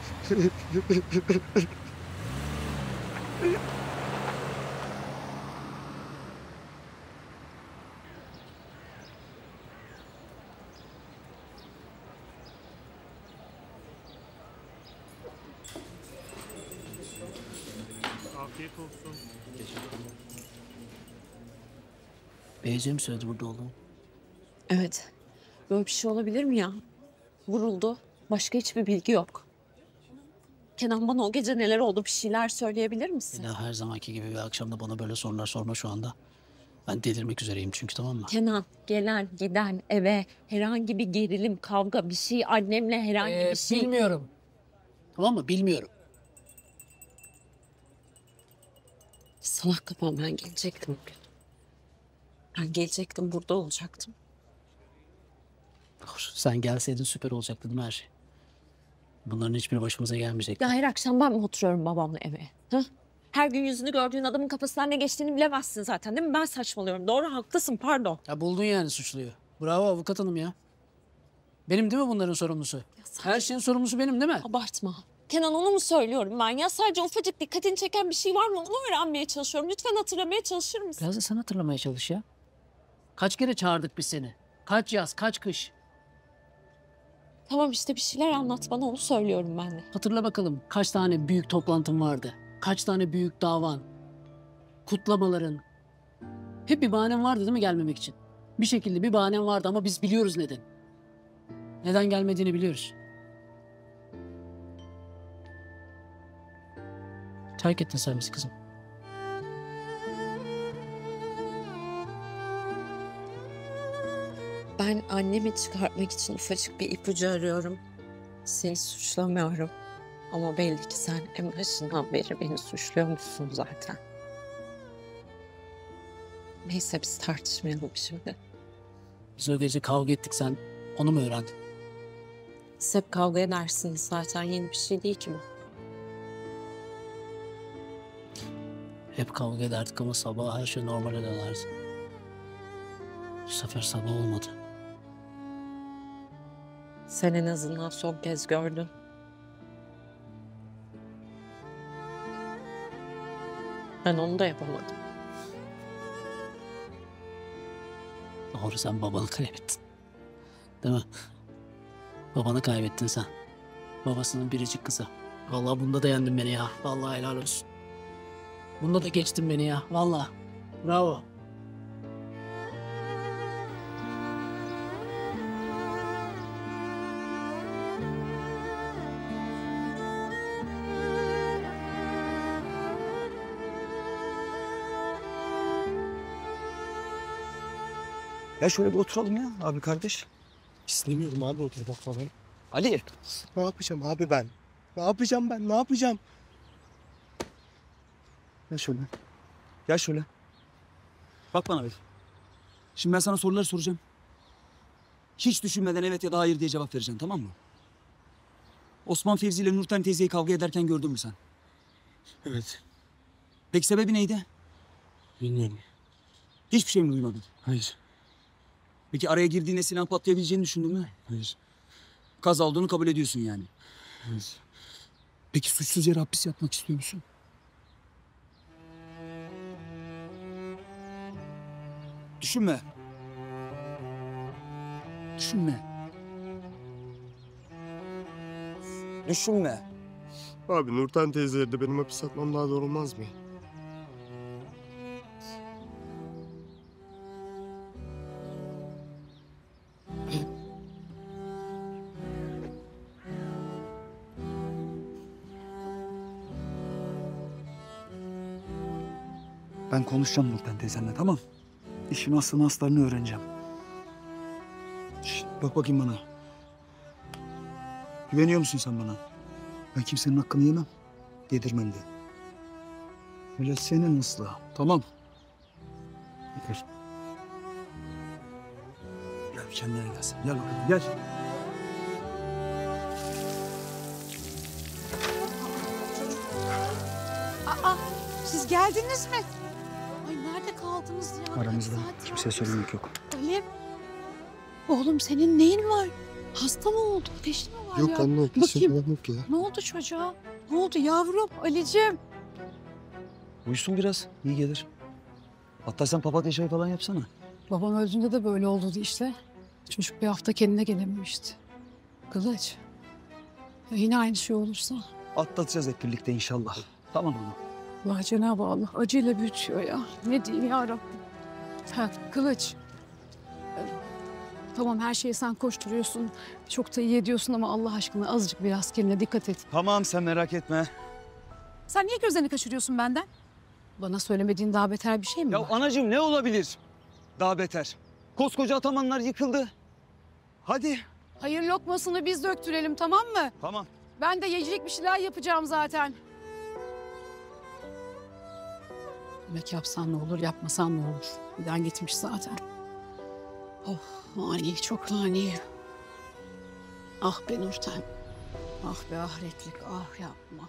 Afiyet olsun. Beyciğim söyledi burada olduğunu. Evet. Böyle bir şey olabilir mi ya? Vuruldu. Başka hiçbir bilgi yok. Kenan bana o gece neler oldu bir şeyler söyleyebilir misin? Ela her zamanki gibi bir akşamda bana böyle sorular sorma şu anda. Ben delirmek üzereyim çünkü, tamam mı? Kenan gelen giden eve herhangi bir gerilim, kavga bir şey annemle herhangi bir şey. Bilmiyorum. Tamam mı? Bilmiyorum. Salak kafam ben gelecektim bugün. Ben gelecektim burada olacaktım. Sen gelseydin süper olacaktı değil mi her şey? Bunların hiçbiri başımıza gelmeyecekti. Ya her akşam ben mi oturuyorum babamla eve? Ha? Her gün yüzünü gördüğün adamın kafasından ne geçtiğini bilemezsin zaten değil mi? Ben saçmalıyorum. Doğru haklısın pardon. Ya buldun yani suçluyu. Bravo avukat hanım ya. Benim değil mi bunların sorumlusu? Her şeyin sorumlusu benim değil mi? Abartma. Kenan onu mu söylüyorum ben ya? Sadece ufacık dikkatini çeken bir şey var mı? Onu öğrenmeye çalışıyorum. Lütfen hatırlamaya çalışır mısın? Biraz da sen hatırlamaya çalış ya. Kaç kere çağırdık biz seni? Kaç yaz, kaç kış? Tamam işte bir şeyler anlat bana onu söylüyorum ben de. Hatırla bakalım kaç tane büyük toplantın vardı? Kaç tane büyük davan? Kutlamaların. Hep bir bahanen vardı değil mi gelmemek için? Bir şekilde bir bahanen vardı ama biz biliyoruz neden. Neden gelmediğini biliyoruz. Terk ettin sen bizi kızım. Ben annemi çıkartmak için ufacık bir ipucu arıyorum. Seni suçlamıyorum. Ama belli ki sen en başından beri beni suçluyormuşsun zaten. Neyse biz tartışmayalım şimdi. Biz o gece kavga ettik, sen onu mu öğrendin? Siz hep kavga edersiniz zaten yeni bir şey değil ki bu. Hep kavga ederdik ama sabah her şey normale dönerdi. Bu sefer sabah olmadı. Sen en azından son kez gördün. Ben onu da yapamadım. Doğru, sen babanı kaybettin. Değil mi? Babanı kaybettin sen. Babasının biricik kızı. Vallahi bunda da yendin beni ya. Vallahi helal olsun. Bunda da geçtin beni ya. Vallahi. Bravo. Ya şöyle bir oturalım ya abi kardeş. İstemiyorum abi oturmak falan. Ali. Ne yapacağım abi ben? Ne yapacağım ben? Ne yapacağım? Gel şöyle. Gel şöyle. Bak bana bir. Şimdi ben sana sorular soracağım. Hiç düşünmeden evet ya da hayır diye cevap vereceksin, tamam mı? Osman Fevzi ile Nurten teyzeyi kavga ederken gördün mü sen? Evet. Peki sebebi neydi? Bilmiyorum. Hiçbir şey mi duymadın? Hayır. Peki araya girdiğinde silah patlayabileceğini düşündün mü? Hayır. Kaza olduğunu kabul ediyorsun yani. Hayır. Peki suçsuz yere hapis yatmak istiyor musun? Düşünme. Düşünme. Düşünme. Abi Nurten teyzeleri de benim hapis atmam daha doğru olmaz mı? Ben konuşacağım Nurten teyzenle, tamam? İşin aslını aslarını öğreneceğim. Şişt, bak bakayım bana. Güveniyor musun sen bana? Ben kimsenin hakkını yemem. Yedirmem de. Öyle senin ıslah. Tamam. Gel kendine gelsin. Gel bakalım gel. Aa, siz geldiniz mi? Ay nerede kaldınız ya? Aramızda Kaç saat kimseye söylemek yok. Ali, oğlum senin neyin var? Hasta mı oldun? Peşin mi var ya? Yok anne, bir şey Bakayım. yok ya. Ne oldu çocuğa? Ne oldu yavrum? Ali'cim. Uyusun biraz. İyi gelir. Hatta sen papatya çayı falan yapsana. Babam öldüğünde de böyle oldu işte. Çocuk bir hafta kendine gelememişti. Kılıç. Ya yine aynı şey olursa? Atlatacağız hep birlikte inşallah. Tamam mı? Allah Cenab-ı Allah acıyla büyütüyor ya. Ne diyeyim ya Rabbim. Ha, Kılıç. Tamam her şeyi sen koşturuyorsun. Çok da iyi ediyorsun ama Allah aşkına azıcık biraz kendine dikkat et. Tamam sen merak etme. Sen niye gözlerini kaçırıyorsun benden? Bana söylemediğin daha beter bir şey mi Ya var? anacığım ne olabilir? Daha beter. Koskoca atamanlar yıkıldı. Hadi. Hayır lokmasını biz döktürelim tamam mı? Tamam. Ben de yiyecek bir şeyler yapacağım zaten. Yemek yapsan ne olur, yapmasan ne olur? Giden gitmiş zaten. Oh, ani, çok ani. Ah be Nurten. Ah be ahretlik, ah yapma.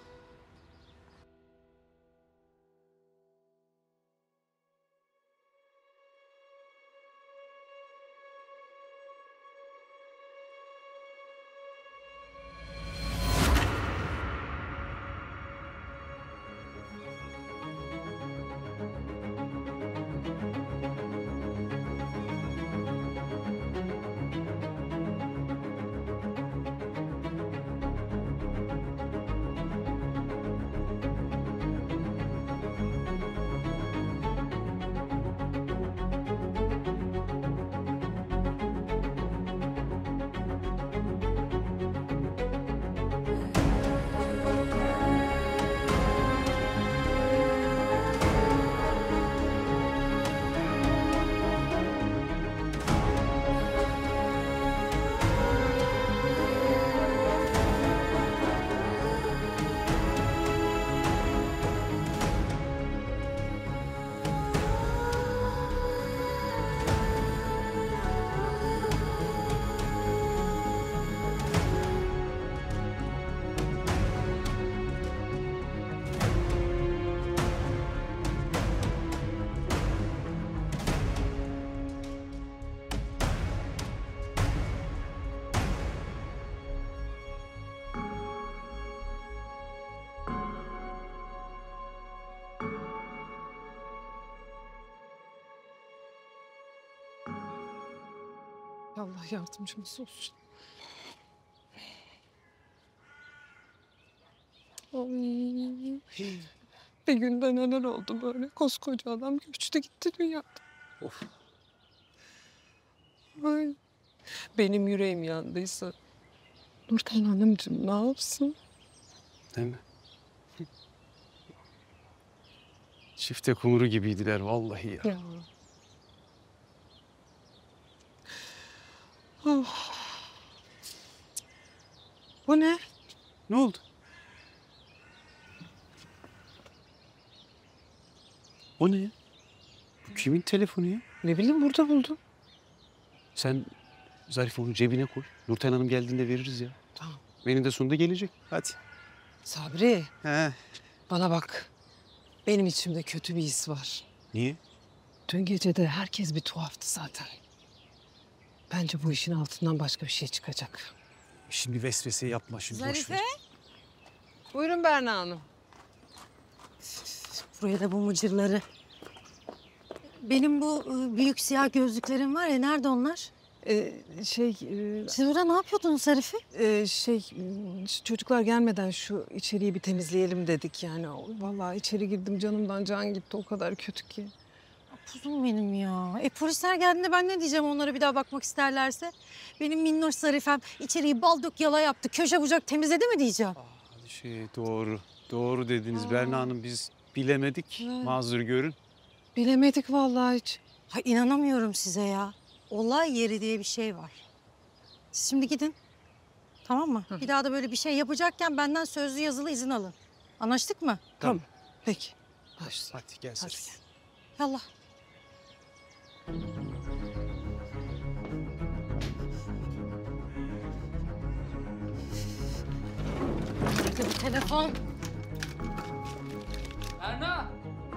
Allah yardımcımız olsun. Ay. Bir günde neler oldu böyle? Koskoca adam göçtü gitti dünyadan. Of. Ay. Benim yüreğim yandıysa Nurten Hanımcığım ne yapsın? Değil mi? Çifte kumru gibiydiler vallahi ya. Ya. Oh. Bu ne? Ne oldu? O ne ya? Bu kimin telefonu ya? Ne bileyim burada buldum. Sen Zarif onu cebine koy. Nurten Hanım geldiğinde veririz ya. Tamam. Eninde sonunda gelecek. Hadi. Sabri. He. Bana bak. Benim içimde kötü bir his var. Niye? Dün gece de herkes bir tuhaftı zaten. Bence bu işin altından başka bir şey çıkacak. Şimdi vesvese yapma şimdi. boş Zarife. ver. Buyurun Berna Hanım. Buraya da bu mıcırları. Benim bu büyük siyah gözlüklerim var ya, nerede onlar? Siz burada ne yapıyordunuz Zarife? Çocuklar gelmeden şu içeriği bir temizleyelim dedik yani. Vallahi içeri girdim canımdan can gitti, o kadar kötü ki. Kuzum benim ya. Polisler geldiğinde ben ne diyeceğim onlara, bir daha bakmak isterlerse? Benim minnoş Zarifem içeriği bal dök yala yaptı, köşe bucak temizledi mi diyeceğim? Doğru. Doğru dediniz Berna Hanım. Biz bilemedik. Mazur görün. Bilemedik vallahi hiç. Hay inanamıyorum size ya. Olay yeri diye bir şey var. Siz şimdi gidin. Tamam mı? Bir daha da böyle bir şey yapacakken benden sözlü yazılı izin alın. Anlaştık mı? Tamam. Peki. Hadi gel Zarif. Yallah. Nerede bu telefon? Berna!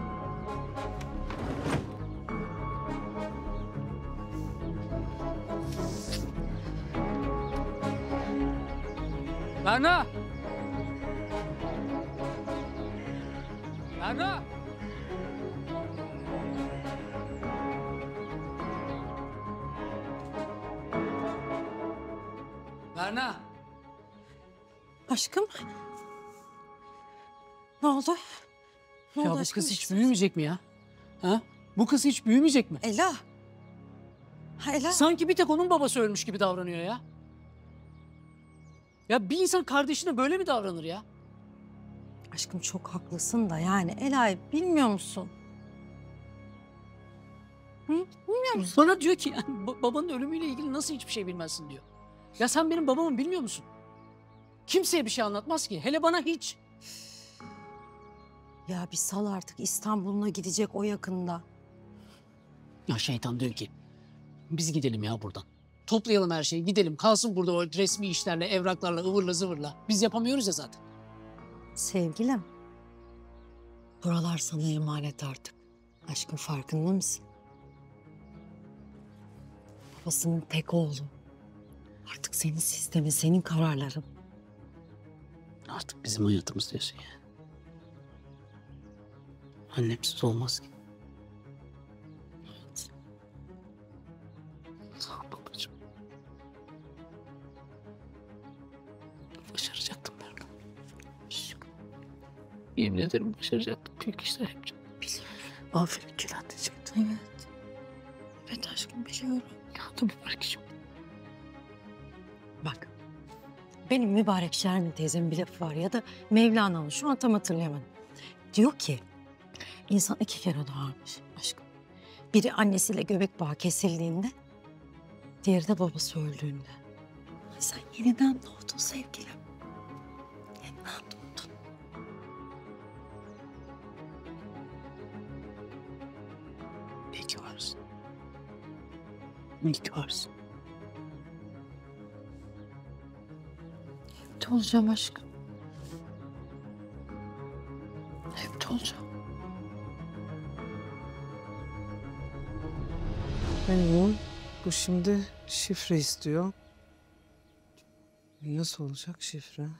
Berna! Berna! Berna! Aşkım. Ne oldu? Ne Ya oldu bu aşkım? kız hiç büyümeyecek mi ya? Ha? Bu kız hiç büyümeyecek mi? Ela. Ha Ela. Sanki bir tek onun babası ölmüş gibi davranıyor ya. Ya bir insan kardeşine böyle mi davranır ya? Aşkım çok haklısın da yani Ela'yı bilmiyor musun? Hı? Bilmiyor musun? Bana diyor ki yani, babanın ölümüyle ilgili nasıl hiçbir şey bilmezsin diyor. Ya sen benim babamı bilmiyor musun? Kimseye bir şey anlatmaz ki. Hele bana hiç. Ya bir sal artık, İstanbul'una gidecek o yakında. Ya şeytan diyor ki biz gidelim ya buradan. Toplayalım her şeyi gidelim. Kalsın burada o resmi işlerle, evraklarla, ıvırla zıvırla. Biz yapamıyoruz ya zaten. Sevgilim. Buralar sana emanet artık. Aşkın farkında mısın? Babasının tek oğlu. Artık senin sistemin, senin kararların. Artık bizim hayatımız diyorsun ya. Annemsiz olmaz ki. Evet. Sağ ol babacığım. Başaracaktım ben. Yemin ederim başaracaktım. Büyük işler yapacağım. Biliyorum. Aferin Ceylan diyecektim. Evet. Evet aşkım biliyorum. Ya tabii Berkeciğim. Bak. Benim mübarek Şermin teyzemin bir lafı var ya da Mevlana'nın, şu an tam hatırlayamadım. Diyor ki insan 2 kere doğarmış aşkım. Biri annesiyle göbek bağı kesildiğinde, diğeri de babası öldüğünde. Sen yeniden doğdun sevgilim. Yeniden doğdun. İyi ki varsın. İyi ki varsın. Hep de olacağım aşkım. Hep de olacağım. Bu şimdi şifre istiyor. Nasıl olacak şifre?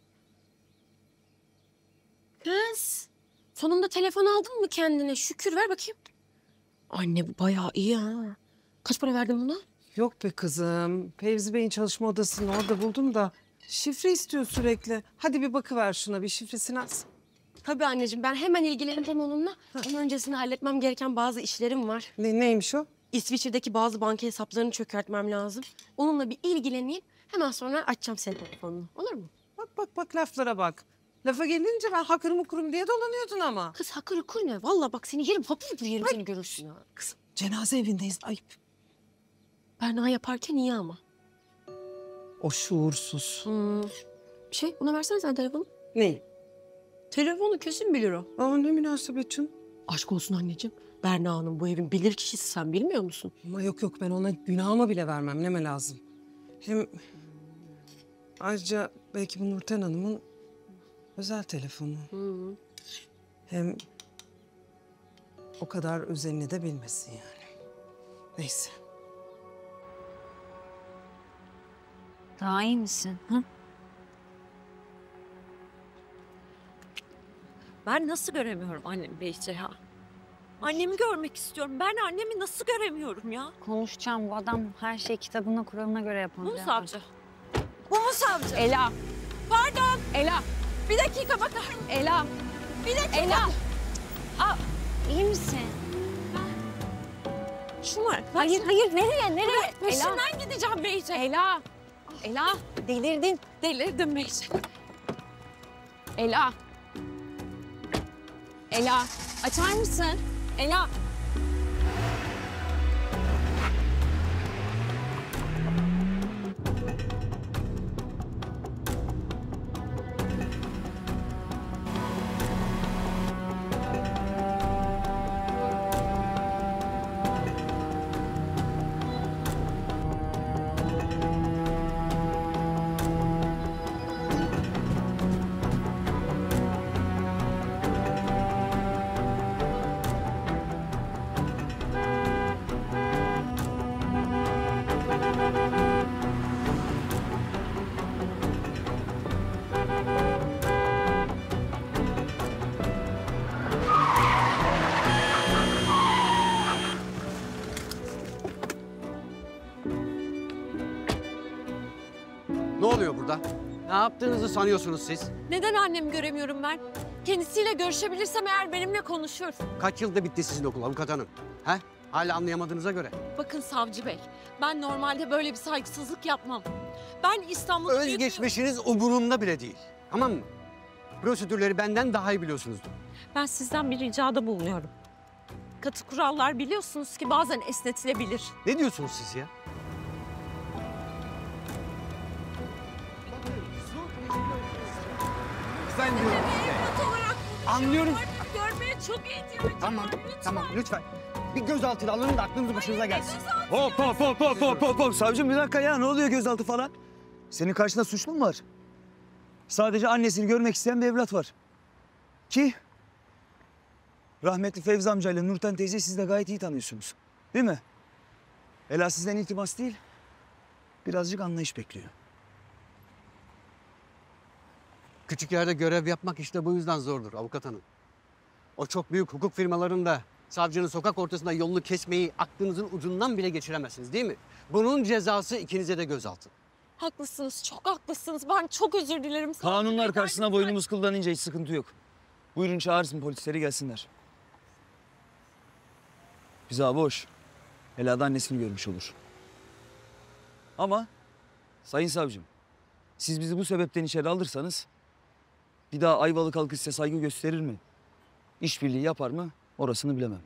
Kız, sonunda telefon aldın mı kendine? Şükür ver bakayım. Anne bu bayağı iyi ha. Kaç para verdin buna? Yok be kızım. Fevzi Bey'in çalışma odasını orada buldum da şifre istiyor sürekli. Hadi bir bakıver şuna, bir şifresini az. Tabii anneciğim, ben hemen ilgileneceğim onunla. Onun öncesinde halletmem gereken bazı işlerim var. Neymiş o? İsviçre'deki bazı banka hesaplarını çökertmem lazım. Onunla bir ilgileneyim. Hemen sonra açacağım senin telefonunu. Olur mu? Bak laflara bak. Lafa gelince ben hakır mukurum diye dolanıyordun ama. Kız hakır hukur ne? Vallahi bak seni yerim, hapır hapır yerim seni görürsün ha. Kızım cenaze evindeyiz, ayıp. Berna yaparken iyi ama. O şuursuz. Ona versene sen telefonu. Ne? Telefonu kesin bilir o. Aa ne münasebet canım. Aşk olsun anneciğim. Berna Hanım bu evin bilir kişisi, sen bilmiyor musun? Ama yok ben ona günahımı bile vermem, neme lazım. Hem ayrıca belki bu Nurten Hanım'ın özel telefonu. Hem o kadar özelini de bilmesin yani. Neyse. Daha iyi misin? Hı? Ben nasıl göremiyorum annemi Beyceha? Annemi görmek istiyorum. Ben annemi nasıl göremiyorum ya? Konuşacağım. Bu adam her şeyi kitabına, kuralına göre yapan. Bu mu bir savcı? adam. Bu mu savcı? Ela. Pardon. Ela. Bir dakika bakar mısın? Ela. Bir dakika. Ela. İyi misin? Şu var. Hayır, nereye? Nereye? Peşinden gideceğim Beyceha. Ela. Ela. Delirdin. Delirdim Beyceha. Ela. Ela. Açar mısın? Ela. Ne oluyor burada? Ne yaptığınızı sanıyorsunuz siz? Neden annemi göremiyorum ben? Kendisiyle görüşebilirsem eğer benimle konuşur. Kaç yılda bitti sizin okul avukat hanım? He? Hala anlayamadığınıza göre. Bakın savcı bey, ben normalde böyle bir saygısızlık yapmam. Ben İstanbul'da... Özgeçmişiniz umurumda bile değil. Tamam mı? Prosedürleri benden daha iyi biliyorsunuzdur. Ben sizden bir ricada bulunuyorum. Katı kurallar biliyorsunuz ki bazen esnetilebilir. Ne diyorsunuz siz ya? Ben diyorum size. Anlıyorum. Görmeye çok ihtiyacım Tamam, var. Lütfen. tamam lütfen. Bir gözaltına alın da aklınız başınıza gelsin. Hop. Savcım bir dakika ya, ne oluyor gözaltı falan? Senin karşında suçlu mu var? Sadece annesini görmek isteyen bir evlat var. Ki rahmetli Fevzi amcayla Nurten teyzeyi siz de gayet iyi tanıyorsunuz. Değil mi? Ela sizden iltimas değil, birazcık anlayış bekliyor. Küçük yerde görev yapmak işte bu yüzden zordur avukat hanım. O çok büyük hukuk firmalarında savcının sokak ortasında yolunu kesmeyi aklınızın ucundan bile geçiremezsiniz değil mi? Bunun cezası ikinize de gözaltı. Haklısınız, çok haklısınız. Ben çok özür dilerim. Kanunlar karşısına boynumuz kıllanınca hiç sıkıntı yok. Buyurun çağırsın polisleri gelsinler. Biz abi hoş. Ela da annesini görmüş olur. Ama sayın savcım, siz bizi bu sebepten içeri alırsanız bir daha Ayvalık halkı size saygı gösterir mi? İşbirliği yapar mı? Orasını bilemem.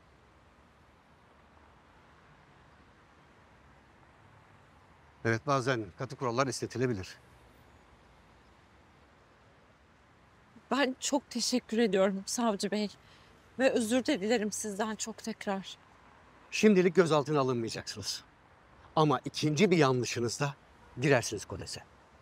Evet bazen katı kurallar esnetilebilir. Ben çok teşekkür ediyorum savcı bey. Ve özür de dilerim sizden çok tekrar. Şimdilik gözaltına alınmayacaksınız. Ama ikinci bir yanlışınızda girersiniz kodese.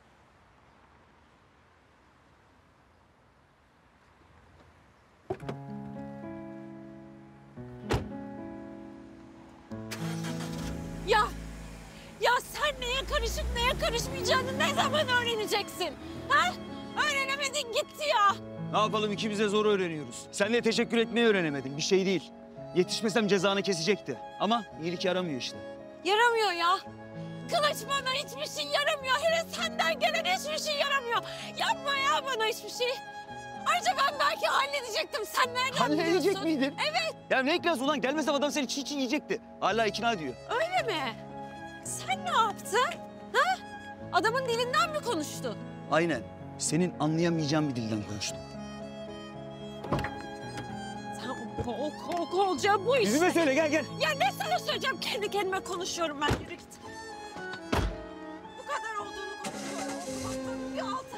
Ya sen neye karışıp neye karışmayacağını ne zaman öğreneceksin? Ha? Öğrenemedin gitti ya. Ne yapalım, ikimiz de zor öğreniyoruz. Sen de teşekkür etmeyi öğrenemedin, bir şey değil. Yetişmesem cezanı kesecekti. Ama iyilik yaramıyor işte. Yaramıyor ya. Kılıç bana hiçbir şey yaramıyor. Hele senden gelen hiçbir şey yaramıyor. Yapma ya bana hiçbir şey. Ayrıca ben belki halledecektim. Sen nereden Halledecek biliyorsun? miydin? Evet. Ya ne eklası ulan, gelmesem adam seni çiğ çiğ yiyecekti. Hala ikna ediyor. Öyle mi? Sen ne yaptın? Ha? Adamın dilinden mi konuştun? Aynen. Senin anlayamayacağın bir dilden konuştum. Sen kolca bu işte. Yüzüme söyle, gel. Ya ne sana söyleyeceğim? Kendi kendime konuşuyorum ben. Yürü git. Bu kadar olduğunu konuşuyorum. Bir altı.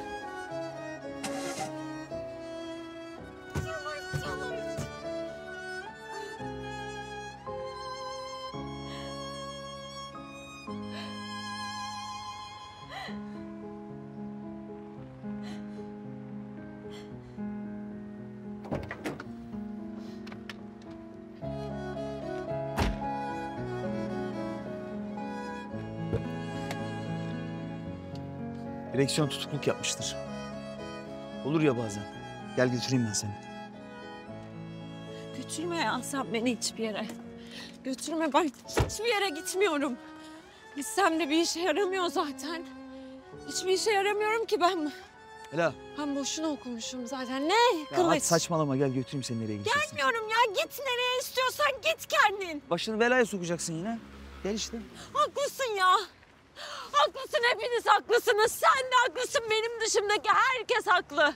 Direksiyon tutukluk yapmıştır. Olur ya bazen. Gel götüreyim ben seni. Götürme ya sen beni hiçbir yere. Götürme, ben hiçbir yere gitmiyorum. Gitsem de bir işe yaramıyor zaten. Hiçbir işe yaramıyorum ki ben. Ela. Ben boşuna okumuşum zaten. Ne? Ya hadi Kılıç. saçmalama, gel götüreyim seni nereye gideceksin. Gelmiyorum ya. Git nereye istiyorsan git kendin. Başını belaya sokacaksın yine. Gel işte. Haklısın ya. Haklısın, hepiniz haklısınız. Sen de haklısın, benim dışımdaki herkes haklı.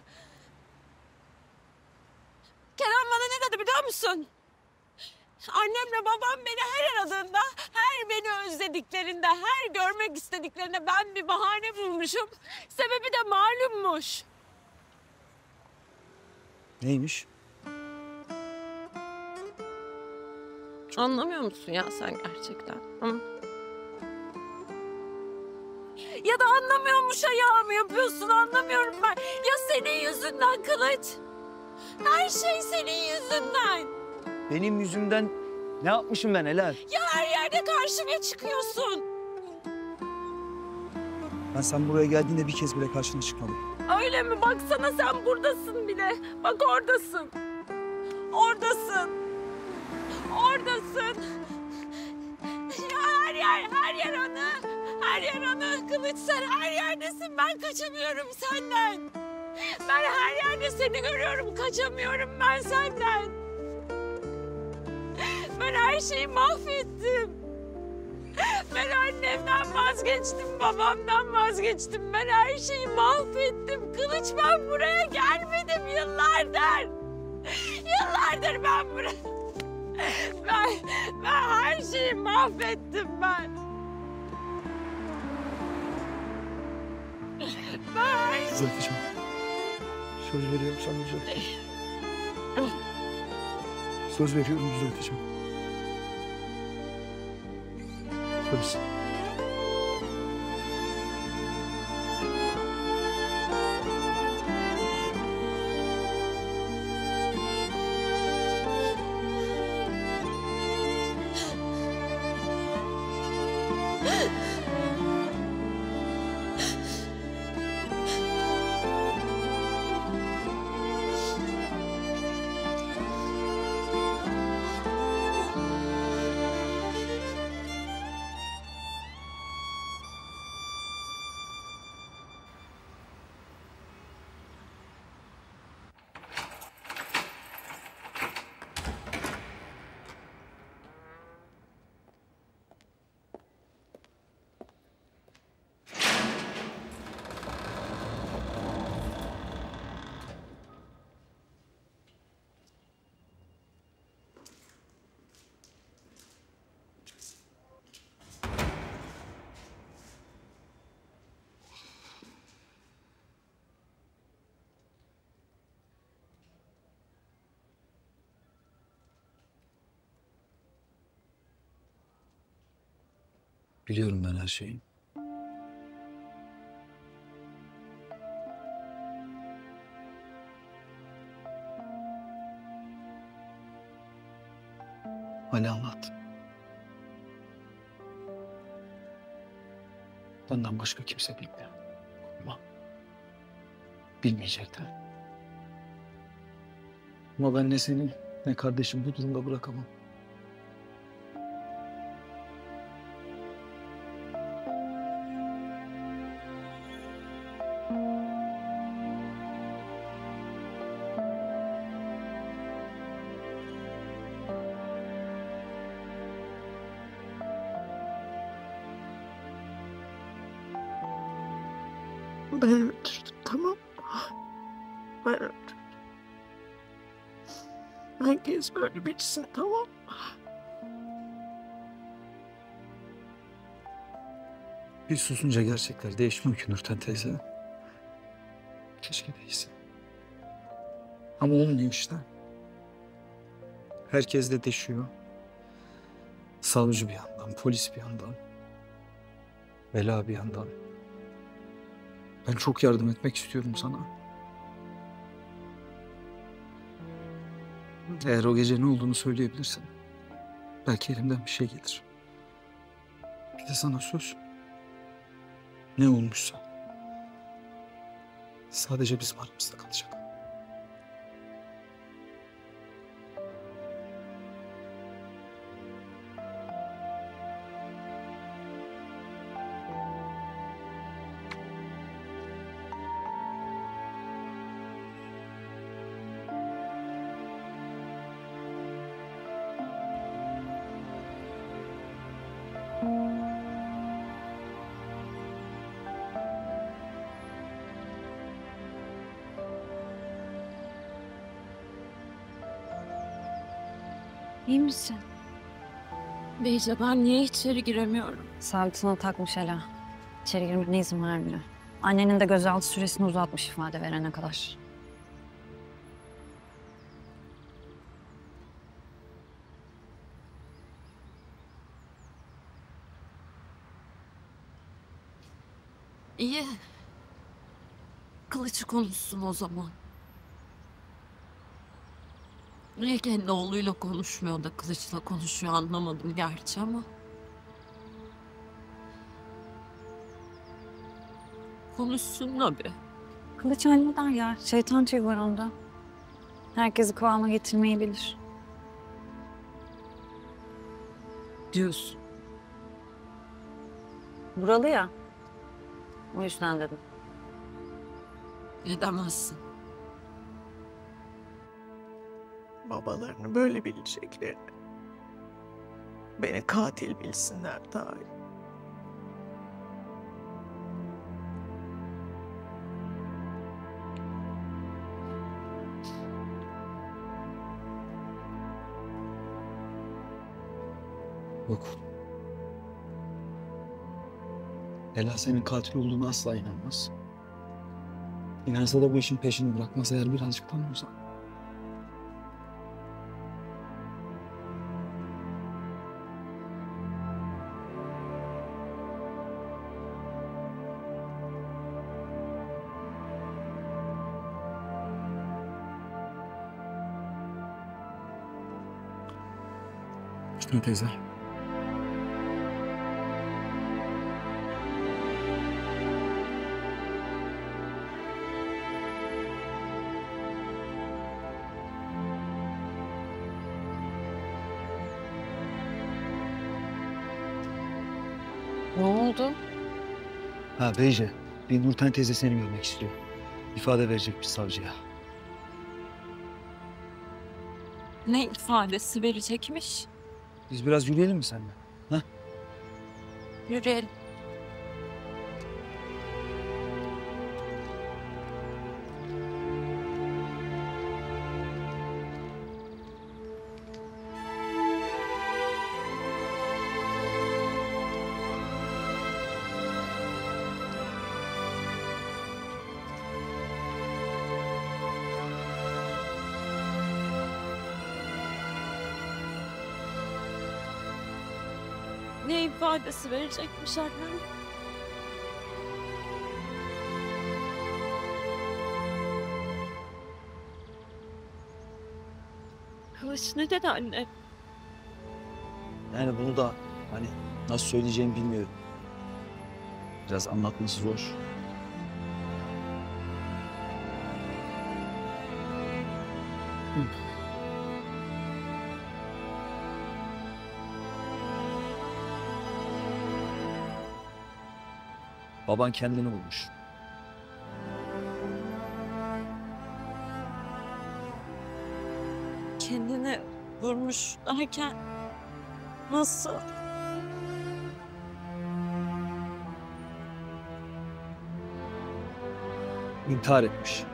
Kenan bana ne dedi biliyor musun? Annemle babam beni her aradığında, her beni özlediklerinde, her görmek istediklerinde ben bir bahane bulmuşum. Sebebi de malummuş. Neymiş? Anlamıyor musun ya sen gerçekten? Hı? Ya da anlamıyormuş ayağımı yapıyorsun, anlamıyorum ben. Ya senin yüzünden Kılıç. Her şey senin yüzünden. Benim yüzümden ne yapmışım ben Ela? Ya her yerde karşıma çıkıyorsun. Ben sen buraya geldiğinde bir kez bile karşına çıkmadım. Öyle mi? Baksana sen buradasın bile. Bak oradasın. Oradasın. Oradasın. Ya her yer anı. Her yanını Kılıç, sen her yerdesin. Ben kaçamıyorum senden. Ben her yerde seni görüyorum. Kaçamıyorum ben senden. Ben her şeyi mahvettim. Ben annemden vazgeçtim, babamdan vazgeçtim. Ben her şeyi mahvettim. Kılıç, ben buraya gelmedim yıllardır. Yıllardır ben buraya... Ben her şeyi mahvettim ben. Düzelteceğim. Söz veriyorum sana düzelteceğim. Söz veriyorum düzelteceğim. Söz. Biliyorum ben her şeyi. Ali anlat. Benden başka kimse bilmiyor. Ama bilmeyecekler. Ama ben ne seni ne kardeşim bu durumda bırakamam. Ben öldürdüm, tamam mı? Ben öldürdüm. Herkes böyle bilsin, tamam mı? Bir susunca gerçekler değişmiyor ki Nurten teyze. Keşke değilse. Ama olmuyor işte. Herkes de deşiyor. Savcı bir yandan, polis bir yandan. Bela bir yandan. Ben çok yardım etmek istiyorum sana. Eğer o gece ne olduğunu söyleyebilirsen belki elimden bir şey gelir. Bir de sana söz. Ne olmuşsa sadece bizim aramızda kalacak. İyi misin? Beyza, ben niye içeri giremiyorum? Sabit sana takmış Ela. İçeri girmene izin vermiyor. Annenin de gözaltı süresini uzatmış ifade verene kadar. İyi. Kılıç konuşsun o zaman. Niye kendi oğluyla konuşmuyor da Kılıç'la konuşuyor anlamadım gerçi ama. Konuşsun tabii. Kılıç halleder ya. Şeytan tüyü var onda. Herkesi kıvama getirmeyi bilir. Diyorsun. Buralı ya. O yüzden dedim. Edemezsin. Babalarını böyle bileceklerini. Beni katil bilsinler daha iyi. Yok. Ela senin katil olduğunu asla inanmaz. İnansa da bu işin peşini bırakmaz eğer birazcık tanıyorsa. Hüsnü teyze. Ne oldu? Ha Beyce, bir Nurten teyze seni görmek istiyor. İfade verecekmiş savcıya. Ne ifadesi verecekmiş? Biz biraz yürüyelim mi seninle? Ha? Yürüyelim. Ne ifadesi verecekmiş annem? Kılıç ne dedi anne? Yani bunu da hani nasıl söyleyeceğimi bilmiyorum. Biraz anlatması zor. Baban kendini vurmuş. Kendini vurmuş derken nasıl? İntihar etmiş.